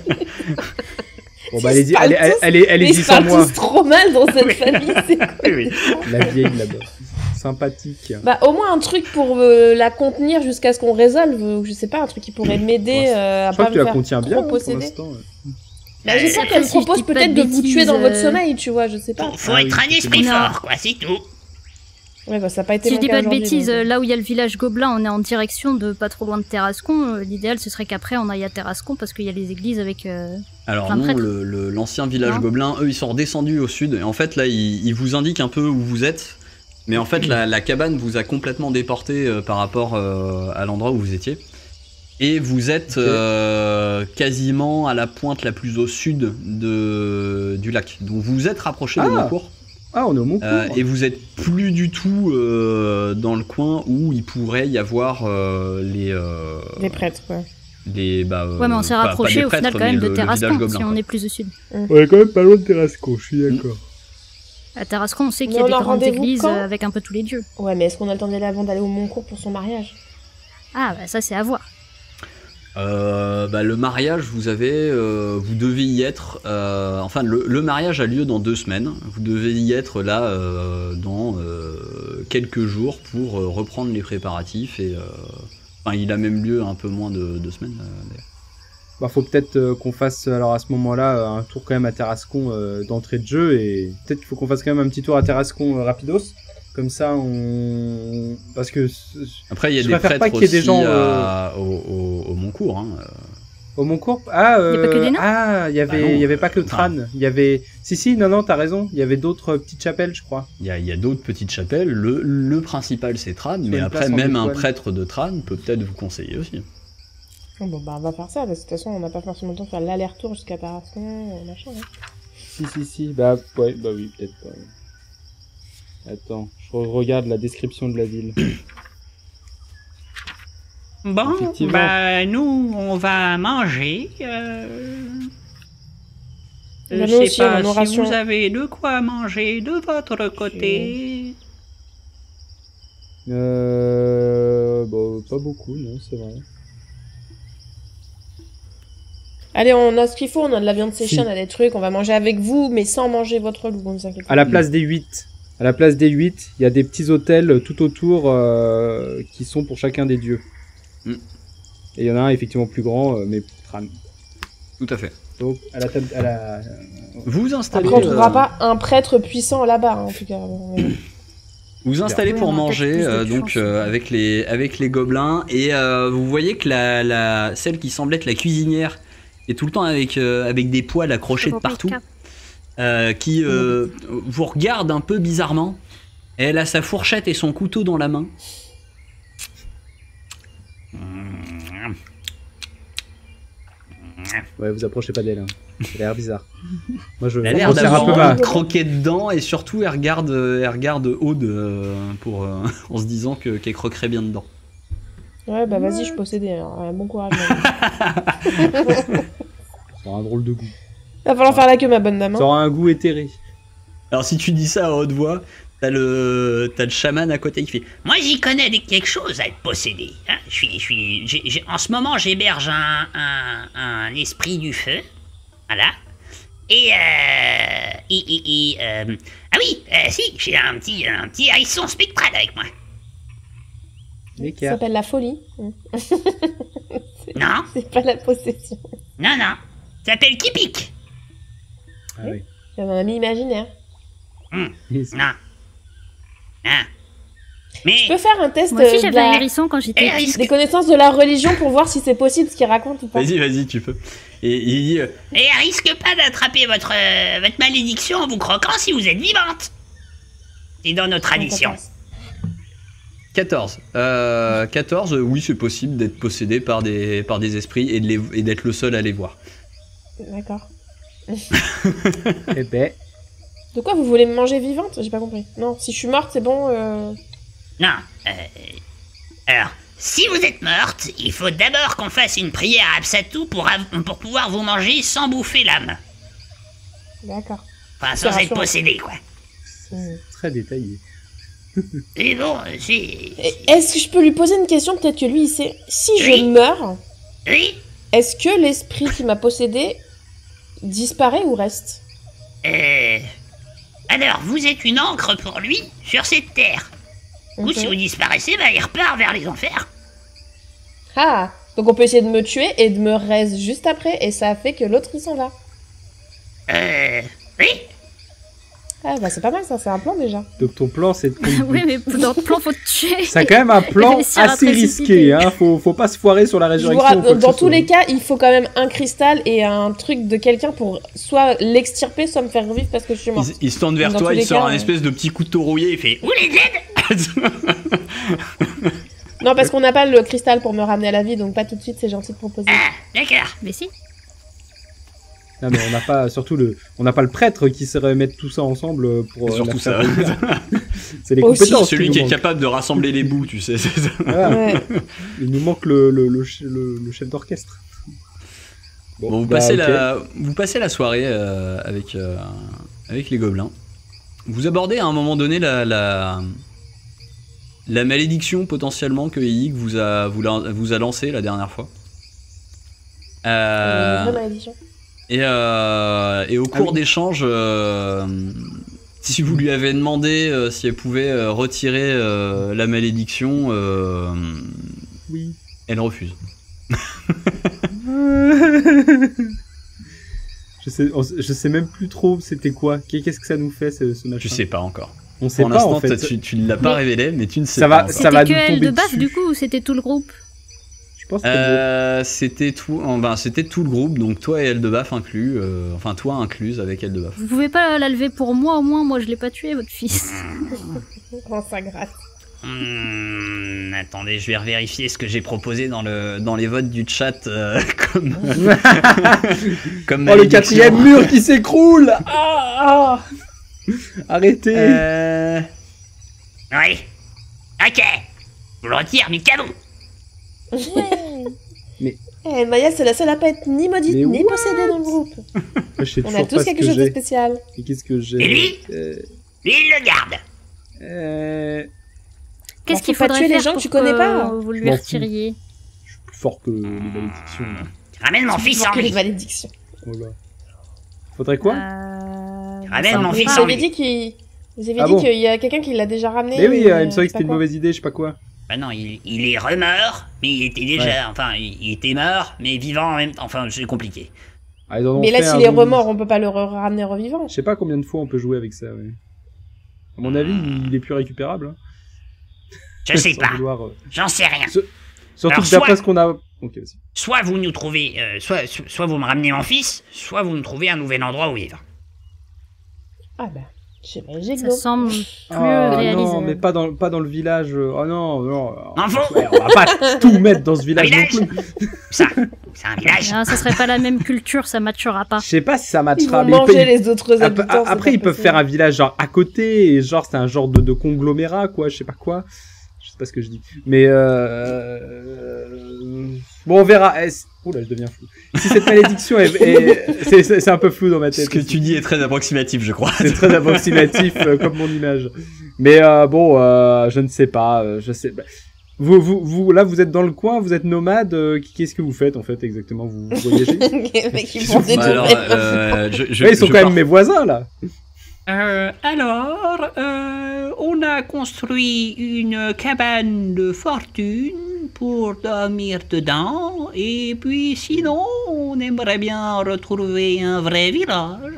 Bon, bah, Ils allez-y, se allez, parlent allez, tous- allez, allez-y Mais ils se sans parlent moi. tous trop mal dans cette Oui. famille, c'est quoi? Oui, oui. La vieille là-bas. Sympathique. Bah, au moins un truc pour euh, la contenir jusqu'à ce qu'on résolve, ou je sais pas, un truc qui pourrait m'aider Ouais, euh, à Je crois pas que tu me la faire contiens trop bien hein, pour posséder. l'instant. ouais. Bah, j'espère Euh, qu'elle si je propose dis pas peut-être de de vous tuer bêtises, dans votre euh, sommeil, tu vois, je sais pas. Faut, faut Ah être oui, un esprit c'est bon. fort, quoi, c'est tout. Ouais, bah, ça a pas été Si je mon dis cas pas de aujourd'hui, bêtises, donc, euh, euh. là où il y a le village gobelin, on est en direction de pas trop loin de Terrascon. Euh, L'idéal, ce serait qu'après, on aille à Terrascon parce qu'il y a les églises avec. euh, Alors Plein de non, prêtres. le- le- l'ancien village Non. gobelin, eux, ils sont redescendus au sud. Et en fait, là, ils, ils vous indiquent un peu où vous êtes. Mais en fait, la, la cabane vous a complètement déporté euh, par rapport euh, à l'endroit où vous étiez. Et vous êtes Ok. euh, quasiment à la pointe la plus au sud de, du lac. Donc vous vous êtes rapproché de Ah. Moncourt. Ah, on est au Moncourt. Euh, et vous êtes plus du tout euh, dans le coin où il pourrait y avoir euh, les, euh, Des prêtres, quoi. les bah, euh, Ouais, mais on s'est pas- pas rapproché des au final prêtres, quand même mais de le- le village Terrascon, gobelin, si on quoi. est plus au sud. On est quand même pas loin de Terrascon, je suis d'accord. À Terrascon, on sait qu'il y Mais a on des a grandes rendez-vous églises quand euh, avec un peu tous les dieux. Ouais, mais est-ce qu'on a le temps d'y aller avant d'aller au Moncourt pour son mariage? Ah, bah ça c'est à voir. Euh, bah, le mariage, vous avez, euh, vous devez y être. euh, enfin, le, le mariage a lieu dans deux semaines. Vous devez y être là euh, dans euh, quelques jours pour euh, reprendre les préparatifs. Et, euh, enfin, il a même lieu un peu moins de deux semaines. euh, d'ailleurs. Bah, faut peut-être euh, qu'on fasse, alors à ce moment-là, euh, un tour quand même à Terrascon euh, d'entrée de jeu. Et peut-être qu'il faut qu'on fasse quand même un petit tour à Terrascon euh, rapidos. Comme ça, on. Parce que. c- Après, il y a Je des préfère prêtres pas qu'il y ait des aussi gens, à- au, au, au Moncourt. Hein. Au Moncourt Ah, euh, Y a pas que des nains ah, il y avait, Bah non, il y avait pas que euh, Tran. Il y avait. Si, si, non, non, t'as raison. Il y avait d'autres euh, petites chapelles, je crois. Il y a, il y a d'autres petites chapelles. Le, le principal, c'est Tran. Sur Mais une après, place en même un étoile. prêtre de Tran peut peut-être vous conseiller aussi. Oh, bon, bah, on va faire ça, parce que de toute façon, on n'a pas forcément le temps de faire l'aller-retour jusqu'à Tarascon, euh, machin. Hein. Si, si, si. Bah, ouais, bah oui, peut-être pas. Attends, je re- regarde la description de la ville. Bon, Effectivement. bah nous, on va manger. Euh... Je Bah, nous sais aussi, on a pas nos si rations. vous avez de quoi manger de votre côté. Euh. Bah, pas beaucoup, non, c'est vrai. Allez, on a ce qu'il faut, on a de la viande séchée, Si. on a des trucs, on va manger avec vous, mais sans manger votre loup, ne vous inquiétez pas. À la place des huit. À la place des huit, il y a des petits hôtels tout autour euh, qui sont pour chacun des dieux. Mm. Et il y en a un effectivement plus grand, euh, mais Tran. Tout à fait. Donc, à la table. À la... Vous vous installez. Après, on trouvera euh, pas un prêtre puissant là-bas, hein, en tout cas. Vous vous installez Ouais, pour on aura manger peut-être plus de euh, donc chance. euh, avec les avec les gobelins et euh, vous voyez que la, la celle qui semble être la cuisinière est tout le temps avec euh, avec des poils accrochés de partout, euh, qui euh, vous regarde un peu bizarrement. Elle a sa fourchette et son couteau dans la main. Ouais, vous approchez pas d'elle. Hein. Elle a l'air bizarre. Moi, je Elle a l'air resserre un peu d'avoir ma... croqué dedans et surtout elle regarde euh, elle regarde Aude euh, pour euh, en se disant que qu'elle croquerait bien dedans. Ouais, bah vas-y, je suis possédée, alors, euh, bon courage. Ça aura un drôle de goût. Va falloir faire la queue, ma bonne dame. Ça Hein. aura un goût éthéré. Alors si tu dis ça à haute voix, t'as le t'as le chaman à côté qui fait Moi, j'y connais des- quelque chose à être possédé. Hein. Je suis, je suis, j'ai- j'ai- en ce moment, j'héberge un, un, un esprit du feu. Voilà. Et, euh, et, et, et, euh, ah oui, euh, si, j'ai un petit, un petit hérisson spectral avec moi. Ça L'écart. s'appelle la folie. Hum. Non, C'est pas la possession. non, non. Ça s'appelle Kipik. Ah oui. C'est un ami imaginaire. Non, Yes. non. Mais, Je peux faire un test Moi aussi euh, de j'avais la- un hérisson quand j'étais Eh, petite. risque- des connaissances de la religion pour voir si c'est possible ce qu'il raconte ou pas. vas-y vas-y tu peux. Et il dit euh, et elle risque pas d'attraper votre, euh, votre malédiction en vous croquant si vous êtes vivante. C'est dans nos traditions. quatorze. Euh, quatorze, euh, oui, c'est possible d'être possédé par des, par des esprits et de les- et d'être le seul à les voir. D'accord. Eh ben, De quoi vous voulez me manger vivante? J'ai pas compris. Non, si je suis morte, c'est bon. Euh... Non. Euh, alors, si vous êtes morte, il faut d'abord qu'on fasse une prière à Absatou pour, av- pour pouvoir vous manger sans bouffer l'âme. D'accord. Enfin, C'est sans être rassurant. possédé, quoi. Hum. très détaillé. Et bon, c'est... Et Est-ce que je peux lui poser une question? Peut-être que lui, il sait. Si je Oui. meurs, Oui. est-ce que l'esprit qui m'a possédé disparaît ou reste? Euh... Alors, vous êtes une encre pour lui sur cette terre. Du coup, Ok. si vous disparaissez, bah, il repart vers les enfers. Ah, donc on peut essayer de me tuer et de me raise juste après, et ça fait que l'autre il s'en va. Euh... Oui. Ah bah c'est pas mal ça, c'est un plan déjà. Donc ton plan, c'est de... Oui, mais dans le plan, faut te tuer. C'est quand même un plan Réussir à assez précipiter. risqué, hein. Faut, faut pas se foirer sur la Je vous résurrection. rapp- ou quoi que dans ce tous soit. les cas, il faut quand même un cristal et un truc de quelqu'un pour soit l'extirper, soit me faire revivre parce que je suis morte. Il, il se tourne vers Dans toi, tous il les sort cas, un ouais. espèce de petit couteau rouillé, il fait Vous les aides. Mais Non, parce qu'on n'a pas le cristal pour me ramener à la vie, donc pas tout de suite, c'est gentil de proposer. Ah, d'accord. Mais si. Non, mais on n'a pas, surtout le, on n'a pas le prêtre qui saurait mettre tout ça ensemble pour. C'est euh, surtout la ça. faire revenir. C'est les Aussi. compétences. Celui nous qui est manquent. capable de rassembler les bouts, tu sais. c'est ça. Voilà. Ouais. Il nous manque le, le, le, ch- le- le chef d'orchestre. Bon, vous, bah, passez ok. la, vous passez la soirée euh, avec, euh, avec les gobelins. Vous abordez à un moment donné la, la, la malédiction potentiellement que Yig vous a, vous, la- vous a lancée la dernière fois. Euh, Une vraie malédiction. et, euh, et au cours oui. d'échanges, euh, si vous lui avez demandé euh, si elle pouvait euh, retirer euh, la malédiction, euh, Oui. elle refuse. je sais, on- je sais même plus trop c'était quoi. Qu'est-ce que ça nous fait ce, ce machin? Tu sais pas encore. On sait Pour pas en l'instant, fait. t'as- tu, tu ne l'as pas Mais- révélé, mais tu ne sais Ça pas va- encore. ça va C'était que nous elle tomber de baf dessus. du coup ou c'était tout le groupe? Je pense que Euh, c'était tout, enfin, c'était tout le groupe, donc toi et Eldebaf inclus, euh, enfin toi incluse avec Eldebaf. Vous pouvez pas la lever pour moi au moins? Moi je l'ai pas tué votre fils. Oh, ça gratte. Hmm, attendez, je vais revérifier ce que j'ai proposé dans le dans les votes du chat euh, comme comme oh, le malédiction. quatrième mur qui s'écroule. Ah, ah. Arrêtez. Euh, Oui. Ok. Je le retire du cadeau. Mais- Eh, Maya, c'est la seule à pas être ni maudite Mais ni what possédée dans le groupe. Je sais On toujours a pas tous ce quelque que chose de j'ai. spécial. Et qu'est-ce que j'ai Et lui euh, Lui, il le garde. euh, Qu'est-ce faut qu'il pas faudrait tuer les faire gens que pour tu connais pas. vous Je lui m'en fous. retiriez? Je suis plus fort que les malédictions. là. Ramène mon fils Pour en que les vie. malédictions. Voilà. Faudrait quoi Euh... Ramène ça mon me fils va. Vous en avez vie. dit qu'il... Vous avez Ah dit bon qu'il y a quelqu'un qui l'a déjà ramené. Mais oui, et, euh, il me semblait que je sais c'était pas une quoi. mauvaise idée, je sais pas quoi. Bah non, il, il est remort, mais il était déjà, Ouais. enfin, il, il était mort, mais vivant en même temps. Enfin, c'est compliqué. Ah, ils en ont Mais là, fait s'il un est zombie. remords, on peut pas le re- ramener revivant. Je sais pas combien de fois on peut jouer avec ça, ouais. À mon avis, il est plus récupérable. Hein, Je sais sans pas. vouloir, euh, J'en sais rien. Surtout Alors, que d'après soit- ce qu'on a... Ok, vas-y. Soit vous nous trouvez, euh, soit, so- soit vous me ramenez mon fils, soit vous me trouvez un nouvel endroit où vivre. Ah bah, je sais pas, j'ai Ça semble plus Ah réalisable. non, mais pas dans, pas dans le village. euh, Oh non, non. Info. Ouais, on va pas tout mettre dans ce village non village. plus. Ça, c'est un village. Ah, ça serait pas la même culture, ça matchera pas. Je sais pas si ça Ils matchera. vont mais ils manger peuvent- les autres Après, habitants. c'est après, pas ils peuvent possible. faire un village genre à côté, et genre c'est un genre de, de conglomérat, quoi, je sais pas quoi. Je sais pas ce que je dis. Mais euh... euh, bon, on verra. Eh, c'est- Oula, je deviens flou. Si cette malédiction est... est- c'est- C'est c'est un peu flou dans ma tête. Ce que aussi. tu dis est très approximatif, je crois. C'est très approximatif euh, comme mon image. Mais euh, bon, euh, je ne sais pas. euh, je sais. bah, Vous, vous, vous, là, vous êtes dans le coin, vous êtes nomade. euh, Qu'est-ce que vous faites en fait exactement? Vous voyagez? Les mecs, ils vont Bah détruire. alors, euh, je, je, Ouais, ils sont je quand pars- même mes voisins là. Euh, alors, euh, on a construit une cabane de fortune pour dormir dedans, et puis sinon, on aimerait bien retrouver un vrai village.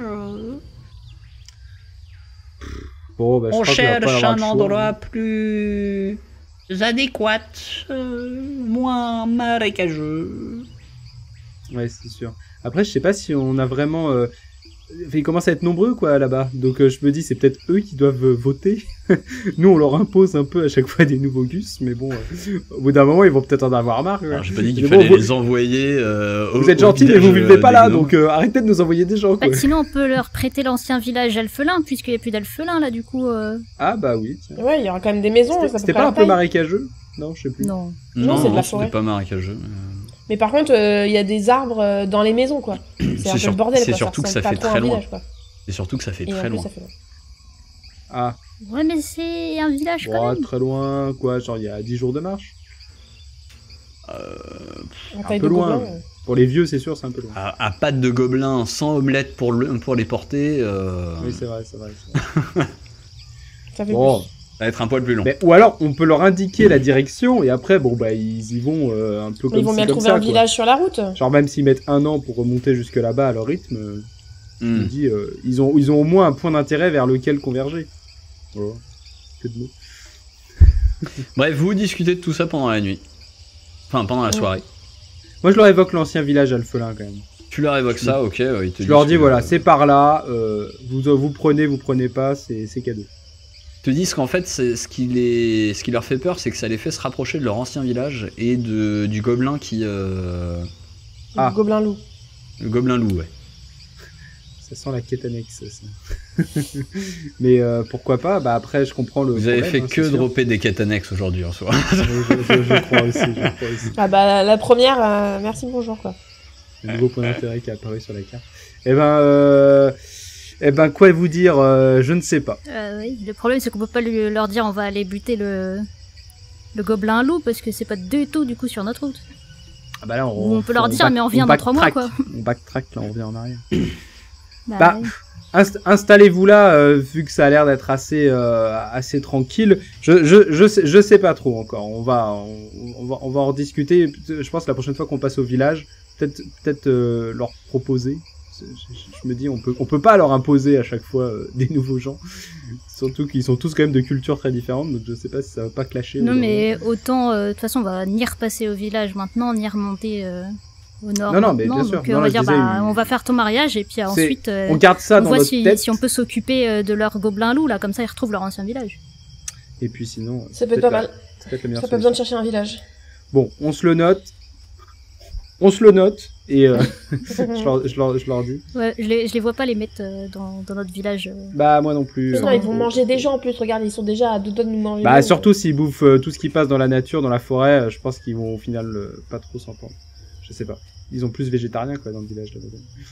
Bon, bah, je On crois qu'il va pas cherche avoir un le choix. endroit plus adéquat, euh, moins marécageux. Ouais, c'est sûr. Après, je sais pas si on a vraiment. Euh... Ils commencent à être nombreux, quoi, là-bas. Donc, euh, je me dis, c'est peut-être eux qui doivent euh, voter. Nous, on leur impose un peu à chaque fois des nouveaux gus, mais bon, euh, au bout d'un moment, ils vont peut-être en avoir marre. quoi. Alors, j'ai pas dit qu'il Mais fallait bon, vous- les envoyer. Euh, au- Vous êtes au gentils, mais village, vous vivez euh, pas des là, gnomes. donc euh, arrêtez de nous envoyer des gens, quoi. Bah, sinon, on peut leur prêter l'ancien village elfelin, puisqu'il n'y a plus d'elfelin là, du coup. euh, Ah, bah oui, tiens. Ouais, il y aura quand même des maisons. C'était ça peut c'était faire pas la un peu taille. marécageux? Non, je sais plus. Non. Non, Non, c'est de la c'était forêt. pas marécageux. euh. Mais par contre, euh, il y a des arbres euh, dans les maisons, quoi. C'est un C'est peu sur- le bordel, c'est quoi. surtout que ça ressemble fait pas trop à très un loin. village, quoi. C'est surtout que ça fait Et en très plus, loin. ça fait loin. Ah, Ouais, mais c'est un village quand bon, même. très loin, quoi, genre il y a dix jours de marche. En Un taille peu de loin. gobelin, euh. Pour les vieux, c'est sûr, c'est un peu loin. À, à pattes de gobelin, sans omelette pour, le, pour les porter, euh, Oui, c'est vrai, c'est vrai. c'est vrai. Ça fait Bon, plus. ça va être un poil plus long. mais, ou alors, on peut leur indiquer la direction, et après, bon, bah, ils y vont euh, un peu Mais comme ils vont ci, bien comme trouver ça, un quoi. village sur la route. Genre, même s'ils mettent un an pour remonter jusque là-bas à leur rythme, euh, je me Hmm. dis, euh, ils, ont, ils ont au moins un point d'intérêt vers lequel converger. Voilà. Que de mots. Bref, vous discutez de tout ça pendant la nuit. Enfin, pendant la Ouais. soirée. Moi, je leur évoque l'ancien village alphelin, quand même. Tu leur évoques ça, ok, euh, ils te Je leur disent dis, que- voilà, c'est par là, euh, vous, vous prenez, vous prenez pas, c'est c'est cadeau. Ils te disent qu'en fait, c'est, ce, qui les, ce qui leur fait peur, c'est que ça les fait se rapprocher de leur ancien village et de, du gobelin qui... Euh... Ah. Le gobelin loup. Le gobelin loup, ouais. Ça sent la quête annexe, ça. Mais euh, pourquoi pas? Bah après, je comprends le. Vous problème, avez fait hein, que c'est sûr. dropper des quêtes annexes aujourd'hui en soi. je, je, je crois aussi, je crois aussi. Ah bah la, la première, euh, merci bonjour quoi. Le nouveau point d'intérêt qui est apparu sur la carte. Eh ben, euh... eh ben, quoi vous dire, euh, je ne sais pas. Euh, oui. Le problème, c'est qu'on peut pas lui, leur dire on va aller buter le, le gobelin loup parce que c'est pas du tout du coup sur notre route. Ah bah là, Ou on peut leur dire, back- mais on revient on dans trois mois, backtrack. quoi. On backtrack, là, on revient en arrière. Bah, Bah, ouais. Inst- installez-vous là, euh, vu que ça a l'air d'être assez, euh, assez tranquille. Je, je, je, sais, je sais pas trop encore. On va, on, on va, on va en rediscuter. Je pense que la prochaine fois qu'on passe au village, peut-être, peut-être euh, leur proposer. Je, je- je me dis, on peut, on peut pas leur imposer à chaque fois euh, des nouveaux gens. Surtout qu'ils sont tous quand même de cultures très différentes, donc je sais pas si ça va pas clasher. Non, aux mais autant, euh, de toute façon, on va ni repasser au village maintenant, ni remonter euh, au nord. Non, non, mais maintenant. bien sûr. Donc, euh, Non, on va je dire, disais, bah, il- on va faire ton mariage, et puis C'est- ensuite, euh, On garde ça on dans voit notre si, tête. si on peut s'occuper euh, de leur gobelin loup, là, comme ça, ils retrouvent leur ancien village. Et puis sinon, Ça c'est peut être peut-être pas la- mal. c'est peut-être la meilleure T'as pas besoin de solution. chercher un village. Bon, on se le note. On se le note et euh, je, leur, je, leur, je leur dis. Ouais, je les, je les vois pas les mettre euh, dans, dans notre village. euh. Bah moi non plus. Non, euh, ils vont manger des gens en plus, regarde, ils sont déjà à deux doigts de nous manger. Bah nous. surtout s'ils bouffent euh, tout ce qui passe dans la nature, dans la forêt, euh, je pense qu'ils vont au final euh, pas trop s'entendre. Je sais pas. Ils ont plus végétariens quoi dans le village là-bas.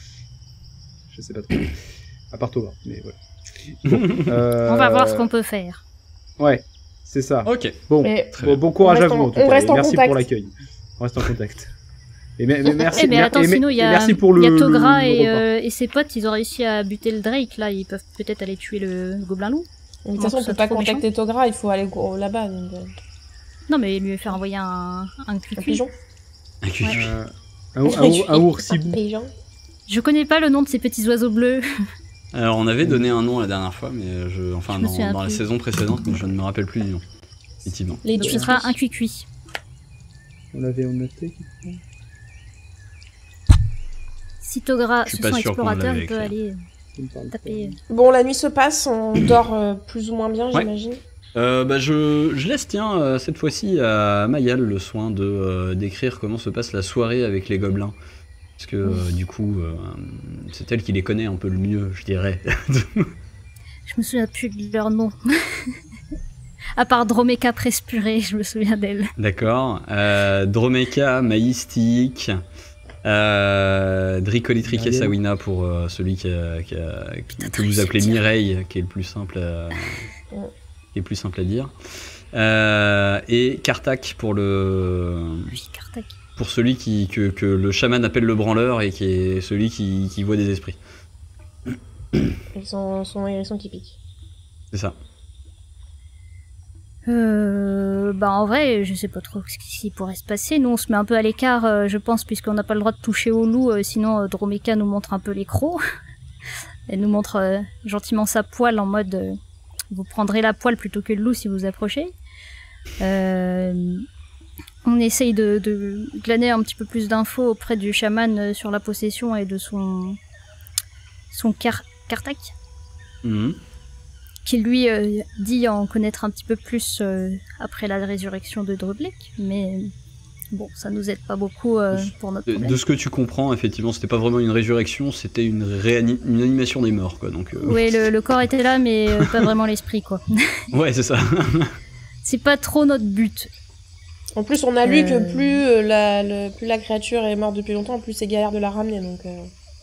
Je sais pas trop. À part Thomas, mais voilà. Bon, euh, On va voir ce qu'on peut faire. Ouais, c'est ça. Ok. Bon, Mais Très bon, bien. bon courage On à reste vous en- en tout on cas. reste et en merci contact. pour l'accueil. On reste en contact. Et mais, mais merci. Eh, mais mer- attends, et, sinon, et il y a, merci pour le. il y a le- Togra le et, repas. euh, et ses potes, ils ont réussi à buter le Drake, là, ils peuvent peut-être aller tuer le, le gobelin loup. De toute façon, on Ça peut pas trop contacter Togra, il faut aller gros là-bas. Donc, euh, Non, mais lui faire envoyer un, un un cuicui. pigeon. Un cul. Euh, un, un, un, un oursibou. Un pigeon. Je connais pas le nom de ces petits oiseaux bleus. Alors on avait donné un nom la dernière fois, mais je, enfin Je me dans, souviens dans la plus. saison précédente, mais je ne me rappelle plus du nom. Effectivement. Les Donc ce tuiles. sera un cuicui. On avait noté. Si Togra Je suis se pas sent sûr qu'on explorateur, l'avait il peut écrit. aller Tu me parles taper. Bon, la nuit se passe, on dort euh, plus ou moins bien, Ouais. j'imagine. Euh, bah, je, je laisse, tiens, euh, cette fois-ci à Mayal le soin de euh, décrire comment se passe la soirée avec les gobelins. Parce que euh, du coup, euh, c'est elle qui les connaît un peu le mieux, je dirais. Je me souviens plus de leur nom. À part Dromeca Prespuré, je me souviens d'elle. D'accord. Euh, Dromeca, Maïstic, euh, Dricolitrica Myriel. Sawina pour euh, celui qui a- qui a- qui- Putain, que vous très appelez bien. Mireille, qui est le plus simple à, Ouais. qui est le plus simple à dire. Euh, et Kartak pour le Oui, Kartak. pour celui qui, que, que le chaman appelle le branleur et qui est celui qui, qui voit des esprits. Avec son, son hérisson qui pique. C'est ça. Euh, bah en vrai, je sais pas trop ce qui pourrait se passer. Nous, on se met un peu à l'écart, euh, je pense, puisqu'on n'a pas le droit de toucher au loup. euh, sinon, euh, Dromeca nous montre un peu les crocs. Elle nous montre euh, gentiment sa poêle en mode euh, vous prendrez la poêle plutôt que le loup si vous approchez. Euh, on essaye de, de glaner un petit peu plus d'infos auprès du chaman euh, sur la possession et de son son car Kartak, Mhm. qui lui euh, dit en connaître un petit peu plus euh, après la résurrection de Drublek, mais bon, ça nous aide pas beaucoup euh, pour notre De, problème. de ce que tu comprends, effectivement, c'était pas vraiment une résurrection, c'était une, réani- une animation des morts, quoi. Donc, euh, Oui, le, le corps était là, mais euh, pas vraiment l'esprit, quoi. ouais, c'est ça. C'est pas trop notre but. En plus, on a lu Euh. que plus, euh, la, le- plus la créature est morte depuis longtemps, plus c'est galère de la ramener. Donc, euh,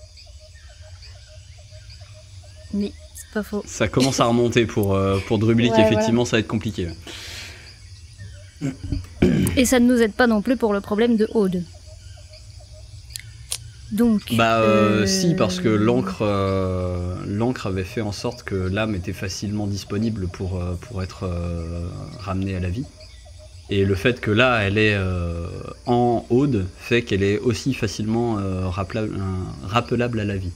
Mais c'est pas faux. Ça commence à remonter pour, euh, pour Drublic, Ouais, effectivement, ça va être compliqué. ouais. Et ça ne nous aide pas non plus pour le problème de Aude. Donc. Bah, euh, euh, si, parce que l'encre euh, l'encre avait fait en sorte que l'âme était facilement disponible pour, euh, pour être euh, ramenée à la vie. Et le fait que là, elle est euh, en Aude fait qu'elle est aussi facilement euh, rappelable, un- rappelable à la vie.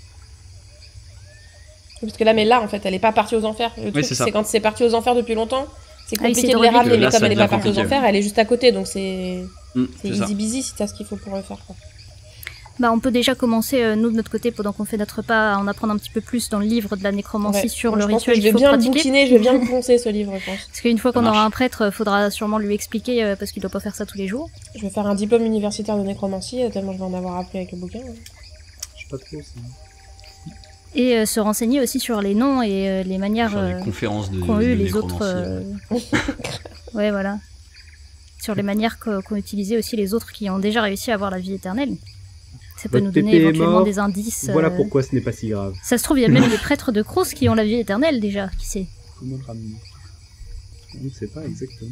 parce que là, mais là, en fait, elle est pas partie aux enfers. Le truc, c'est ça. c'est quand c'est parti aux enfers depuis longtemps, c'est Ah oui, compliqué c'est de les drôle, ramener. que là, Mais comme ça elle est devient pas partie aux compliqué, enfers, elle est juste à côté, donc c'est Mm, c'est c'est ça. easy busy si t'as ce qu'il faut pour le faire. Quoi. Bah, on peut déjà commencer, euh, nous, de notre côté, pendant qu'on fait notre pas, à en apprendre un petit peu plus dans le livre de la nécromancie Ouais. sur Moi, le je pense rituel que je qu'il vais faut bien le pratiquer. bouquiner, je vais bien le poncer ce livre, je pense. Parce qu'une fois Ça qu'on aura marche. un prêtre, faudra sûrement lui expliquer, euh, parce qu'il doit pas faire ça tous les jours. Je vais faire un diplôme universitaire de nécromancie, euh, tellement je vais en avoir appris avec le bouquin. hein. Je sais pas trop ça. Et euh, se renseigner aussi sur les noms et euh, les manières Sur les euh, conférences de, qu'ont de eu les nécromancie, autres. euh, ouais, voilà. Sur les manières qu'ont qu'ont utilisé aussi les autres qui ont déjà réussi à avoir la vie éternelle. Ça peut Votre nous donner pépé est éventuellement mort. des indices. Voilà euh, pourquoi ce n'est pas si grave. Ça se trouve, il y a même des prêtres de Kroos qui ont la vie éternelle déjà, qui sait. Comment le ramener? On ne sait pas exactement.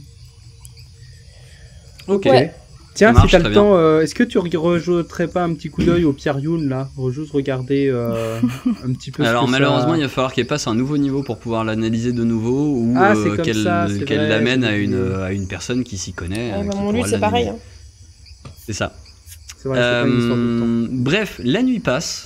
Ok. Ouais. Tiens, Ça marche, si t'as très le bien. temps, euh, est-ce que tu re- rejouerais pas un petit coup d'œil au Pierre Youn là? Juste regarder euh, un petit peu ce Alors que malheureusement, ça... il va falloir qu'elle passe un nouveau niveau pour pouvoir l'analyser de nouveau ou Ah, euh, c'est comme qu'elle ça, c'est qu'elle vrai, l'amène à j'ai une, oublié. à une personne qui s'y connaît. Ouais, euh, bah, qui mon lui, pourra c'est pareil. l'analyser. Hein. C'est ça. C'est vrai, c'est pas une histoire de temps. Euh, bref, la nuit passe.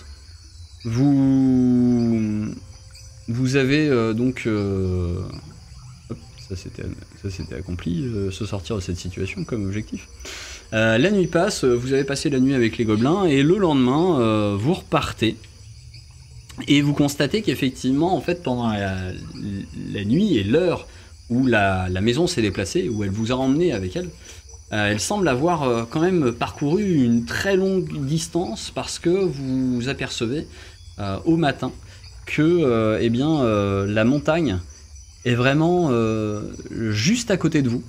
Vous vous avez euh, donc euh, hop, ça c'était ça c'était accompli, euh, se sortir de cette situation comme objectif. Euh, la nuit passe, vous avez passé la nuit avec les gobelins et le lendemain euh, vous repartez et vous constatez qu'effectivement en fait pendant la, la nuit et l'heure où la, la maison s'est déplacée, où elle vous a emmené avec elle, Euh, elle semble avoir euh, quand même parcouru une très longue distance parce que vous apercevez euh, au matin que euh, eh bien, euh, la montagne est vraiment euh, juste à côté de vous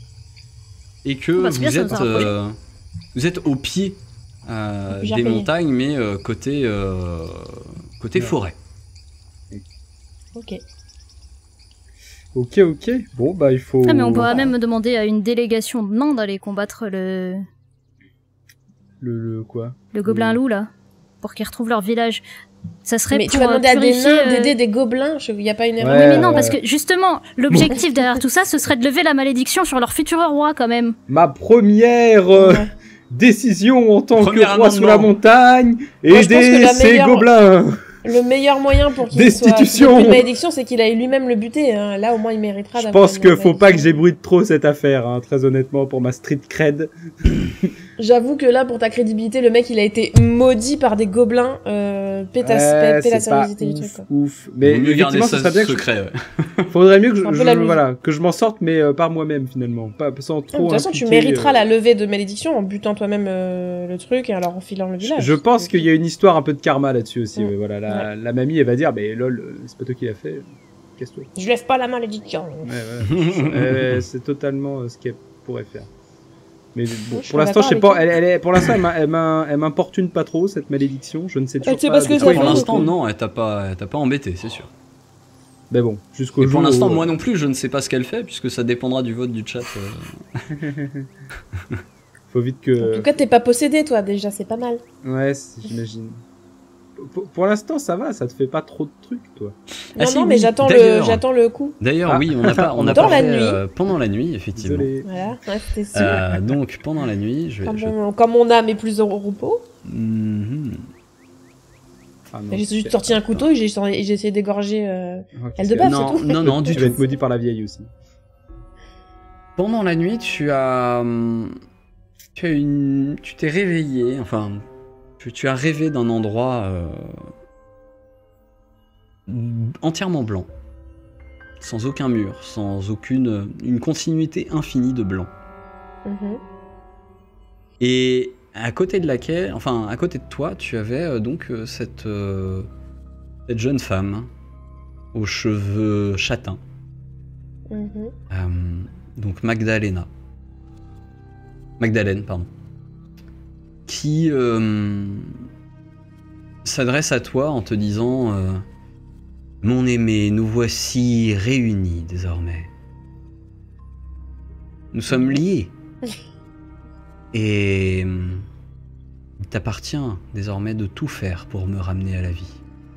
et que Bah, c'est bien, vous, ça nous êtes, a rapprochés. euh, vous êtes au pied euh, Depuis des Jarpayé. montagnes mais euh, côté, euh, côté Ouais. forêt. Ok. Ok, ok. Bon, bah il faut... Ah, mais on pourra même demander à une délégation de nains d'aller combattre le, Le, le quoi? le gobelin Oui. loup, là, pour qu'ils retrouvent leur village. Ça serait Mais pour tu vas euh, demander à des purifier, nains euh, d'aider des gobelins, il n'y a pas une erreur. Ouais, Oui, mais non, ouais. parce que justement, l'objectif derrière tout ça, ce serait de lever la malédiction sur leur futur roi, quand même. Ma première euh, Ouais. décision en tant Premier que roi sous amendement. la montagne, Moi, je pense que aider la ces meilleure- gobelins. Le meilleur moyen pour qu'il soit Destitution. qu'il ait plus de malédiction, c'est qu'il aille lui-même le buter. hein. Là, au moins, il méritera Je d'avoir pense une que faut pas que malédiction. j'ébruite trop cette affaire, hein, très honnêtement, pour ma street cred. J'avoue que là, pour ta crédibilité, le mec, il a été maudit par des gobelins. Euh, paie ta, Ouais, paie- paie la c'est pas sérieuxité du truc. ouf, Quoi. ouf. Mais Vaut mieux garder effectivement, ça ça serait bien que je- secret. ouais. faudrait mieux que je, C'est un peu je- la loose. voilà, que je m'en sorte, mais euh, par moi-même finalement, pas sans De trop. toute façon, tu impliquer, mériteras euh, la levée de malédiction en butant toi-même euh, le truc et en leur enfilant le Je, village. je pense qu'il y a une histoire un peu de karma là-dessus aussi. Mm. ouais, voilà, la, la mamie, elle va dire, mais lol, euh, c'est pas toi qui l'as fait. Casse-toi. Je lève pas la malédiction. Ouais, ouais. Euh, c'est totalement euh, ce qu'elle pourrait faire. Mais bon, Moi, je suis pour l'instant, je sais d'accord pas. avec Elle, elle est, pour l'instant, elle m'in- elle m'in- elle m'importune pas trop cette malédiction. Je ne sais toujours c'est pas. parce que de ça quoi fait Pour il en l'instant, retourne. non, elle t'a pas, elle t'a pas embêté, c'est sûr. Mais bon, jusqu'au Et jour. pour l'instant, où, moi euh, non plus, je ne sais pas ce qu'elle fait, puisque ça dépendra du vote du chat. euh. Faut vite En que. tout cas, t'es pas possédé, toi, déjà, c'est pas mal. Ouais, c'est- j'imagine. Pour, pour l'instant, ça va. Ça te fait pas trop de trucs, toi. Ah Non, si, non, mais oui, j'attends le, d'ailleurs. j'attends le coup. D'ailleurs, Ah. oui, on n'a pas, on n'a Dans pas la fait, nuit. euh, pendant la nuit, effectivement. Désolé. Voilà, ouais, c'était sûr. Euh, donc pendant la nuit, je vais. Comme, je- on, comme mon âme est plus au repos, Mhm. Ah, non, j'ai juste c'est- sorti un couteau et j'ai, et j'ai essayé d'égorger. Euh... Ok, Elle de c'est- base, Non, c'est tout. non, non, du Tu vas tout. être maudit par la vieille aussi. Pendant la nuit, tu as, hum, tu as une, tu t'es réveillé, enfin, tu, tu as rêvé d'un endroit euh, entièrement blanc, sans aucun mur, sans aucune, une continuité infinie de blanc. Mhm. Et à côté de laquelle, enfin, à côté de toi, tu avais euh, donc euh, cette, euh, cette jeune femme aux cheveux châtains. Mhm. Euh, donc Magdalena. Magdalène, pardon. Qui euh, s'adresse à toi en te disant euh, mon aimé, nous voici réunis désormais. Nous sommes liés. Et euh, il t'appartient désormais de tout faire pour me ramener à la vie.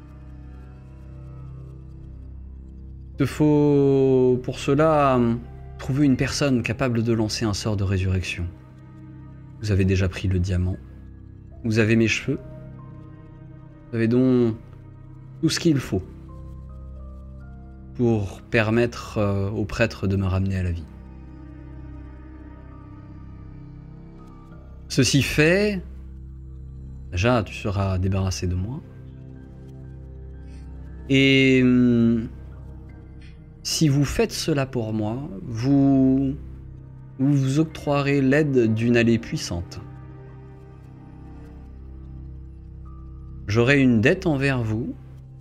Il te faut pour cela euh, trouver une personne capable de lancer un sort de résurrection. Vous avez déjà pris le diamant. Vous avez mes cheveux. Vous avez donc tout ce qu'il faut pour permettre euh, au prêtre de me ramener à la vie. Ceci fait, déjà, tu seras débarrassé de moi. Et hum, si vous faites cela pour moi, vous vous, vous octroierez l'aide d'une allée puissante. J'aurai une dette envers vous.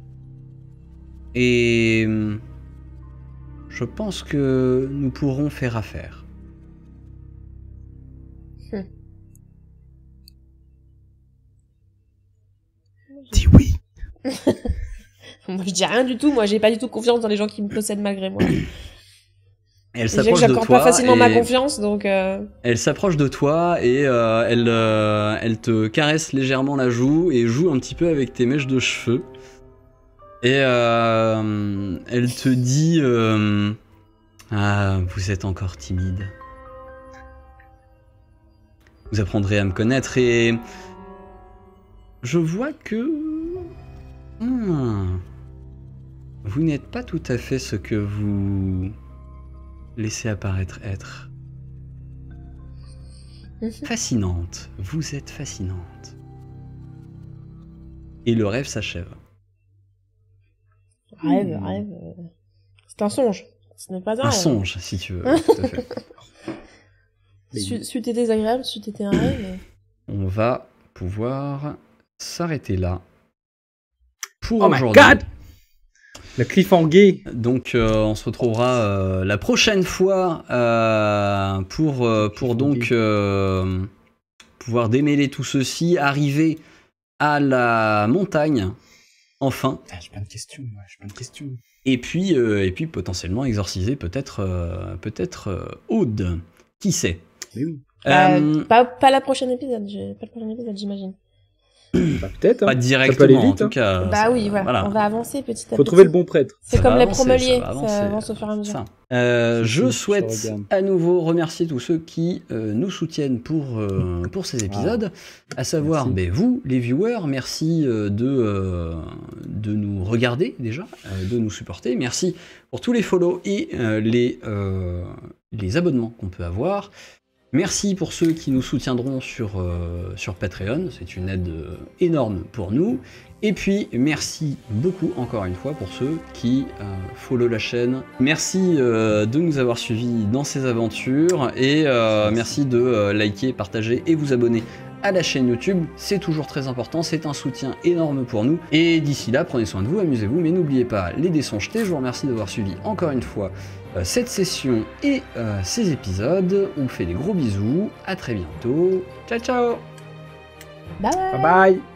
Et hum, je pense que nous pourrons faire affaire. Hmm. Dis oui. Moi, je dis rien du tout. Moi, j'ai pas du tout confiance dans les gens qui me possèdent malgré moi. Elle Déjà que s'approche de j'accorde toi. pas facilement et... ma confiance, donc... Euh... Elle s'approche de toi et euh, elle, euh, elle te caresse légèrement la joue et joue un petit peu avec tes mèches de cheveux. Et euh, elle te dit euh, ah, vous êtes encore timide. Vous apprendrez à me connaître et je vois que hmm, vous n'êtes pas tout à fait ce que vous laissez apparaître être. Fascinante, vous êtes fascinante. Et le rêve s'achève. Rêve, rêve... euh, C'est un songe. Ce n'est pas un Un rêve. songe, si tu veux, tout à fait. C'eût c'eût été désagréable, c'eût été un rêve. mais- On va pouvoir s'arrêter là pour Oh my aujourd'hui. god! Le cliffhanger. Donc euh, on se retrouvera euh, la prochaine fois euh, pour, euh, pour donc euh, pouvoir démêler tout ceci, arriver à la montagne, enfin, Ah, j'ai plein de questions, moi, j'ai plein de questions. et puis, euh, et puis potentiellement exorciser peut-être euh, peut-être euh, Aude, qui sait. Mais oui. Bah, Euh, pas, pas la prochaine épisode, j'ai- pas le prochain épisode, j'imagine. Bah, peut-être. Hein. Pas Ça peut aller directement, en vite, tout hein. cas. bah ça- oui, voilà. On va avancer petit à petit. Faut trouver le bon prêtre. C'est Ça comme va les avancer, promeliers, ça va avancer, ça avance au fur et à mesure. ça. Euh, Si, je si, souhaite je regarde. à nouveau remercier tous ceux qui euh, nous soutiennent pour, euh, pour ces épisodes, à savoir Merci. ben, vous, les viewers, merci euh, de, euh, de nous regarder déjà, euh, de nous supporter, merci pour tous les follow et euh, les, euh, les abonnements qu'on peut avoir. Merci pour ceux qui nous soutiendront sur, euh, sur Patreon, c'est une aide euh, énorme pour nous. Et puis, merci beaucoup, encore une fois, pour ceux qui euh, follow la chaîne. Merci euh, de nous avoir suivis dans ces aventures, et euh, merci de euh, liker, partager et vous abonner à la chaîne YouTube. C'est toujours très important, c'est un soutien énorme pour nous. Et d'ici là, prenez soin de vous, amusez-vous, mais n'oubliez pas les dés sont jetés. Je vous remercie d'avoir suivi encore une fois euh, cette session et euh, ces épisodes. On vous fait des gros bisous, à très bientôt. Ciao, ciao! Bye bye. Bye bye.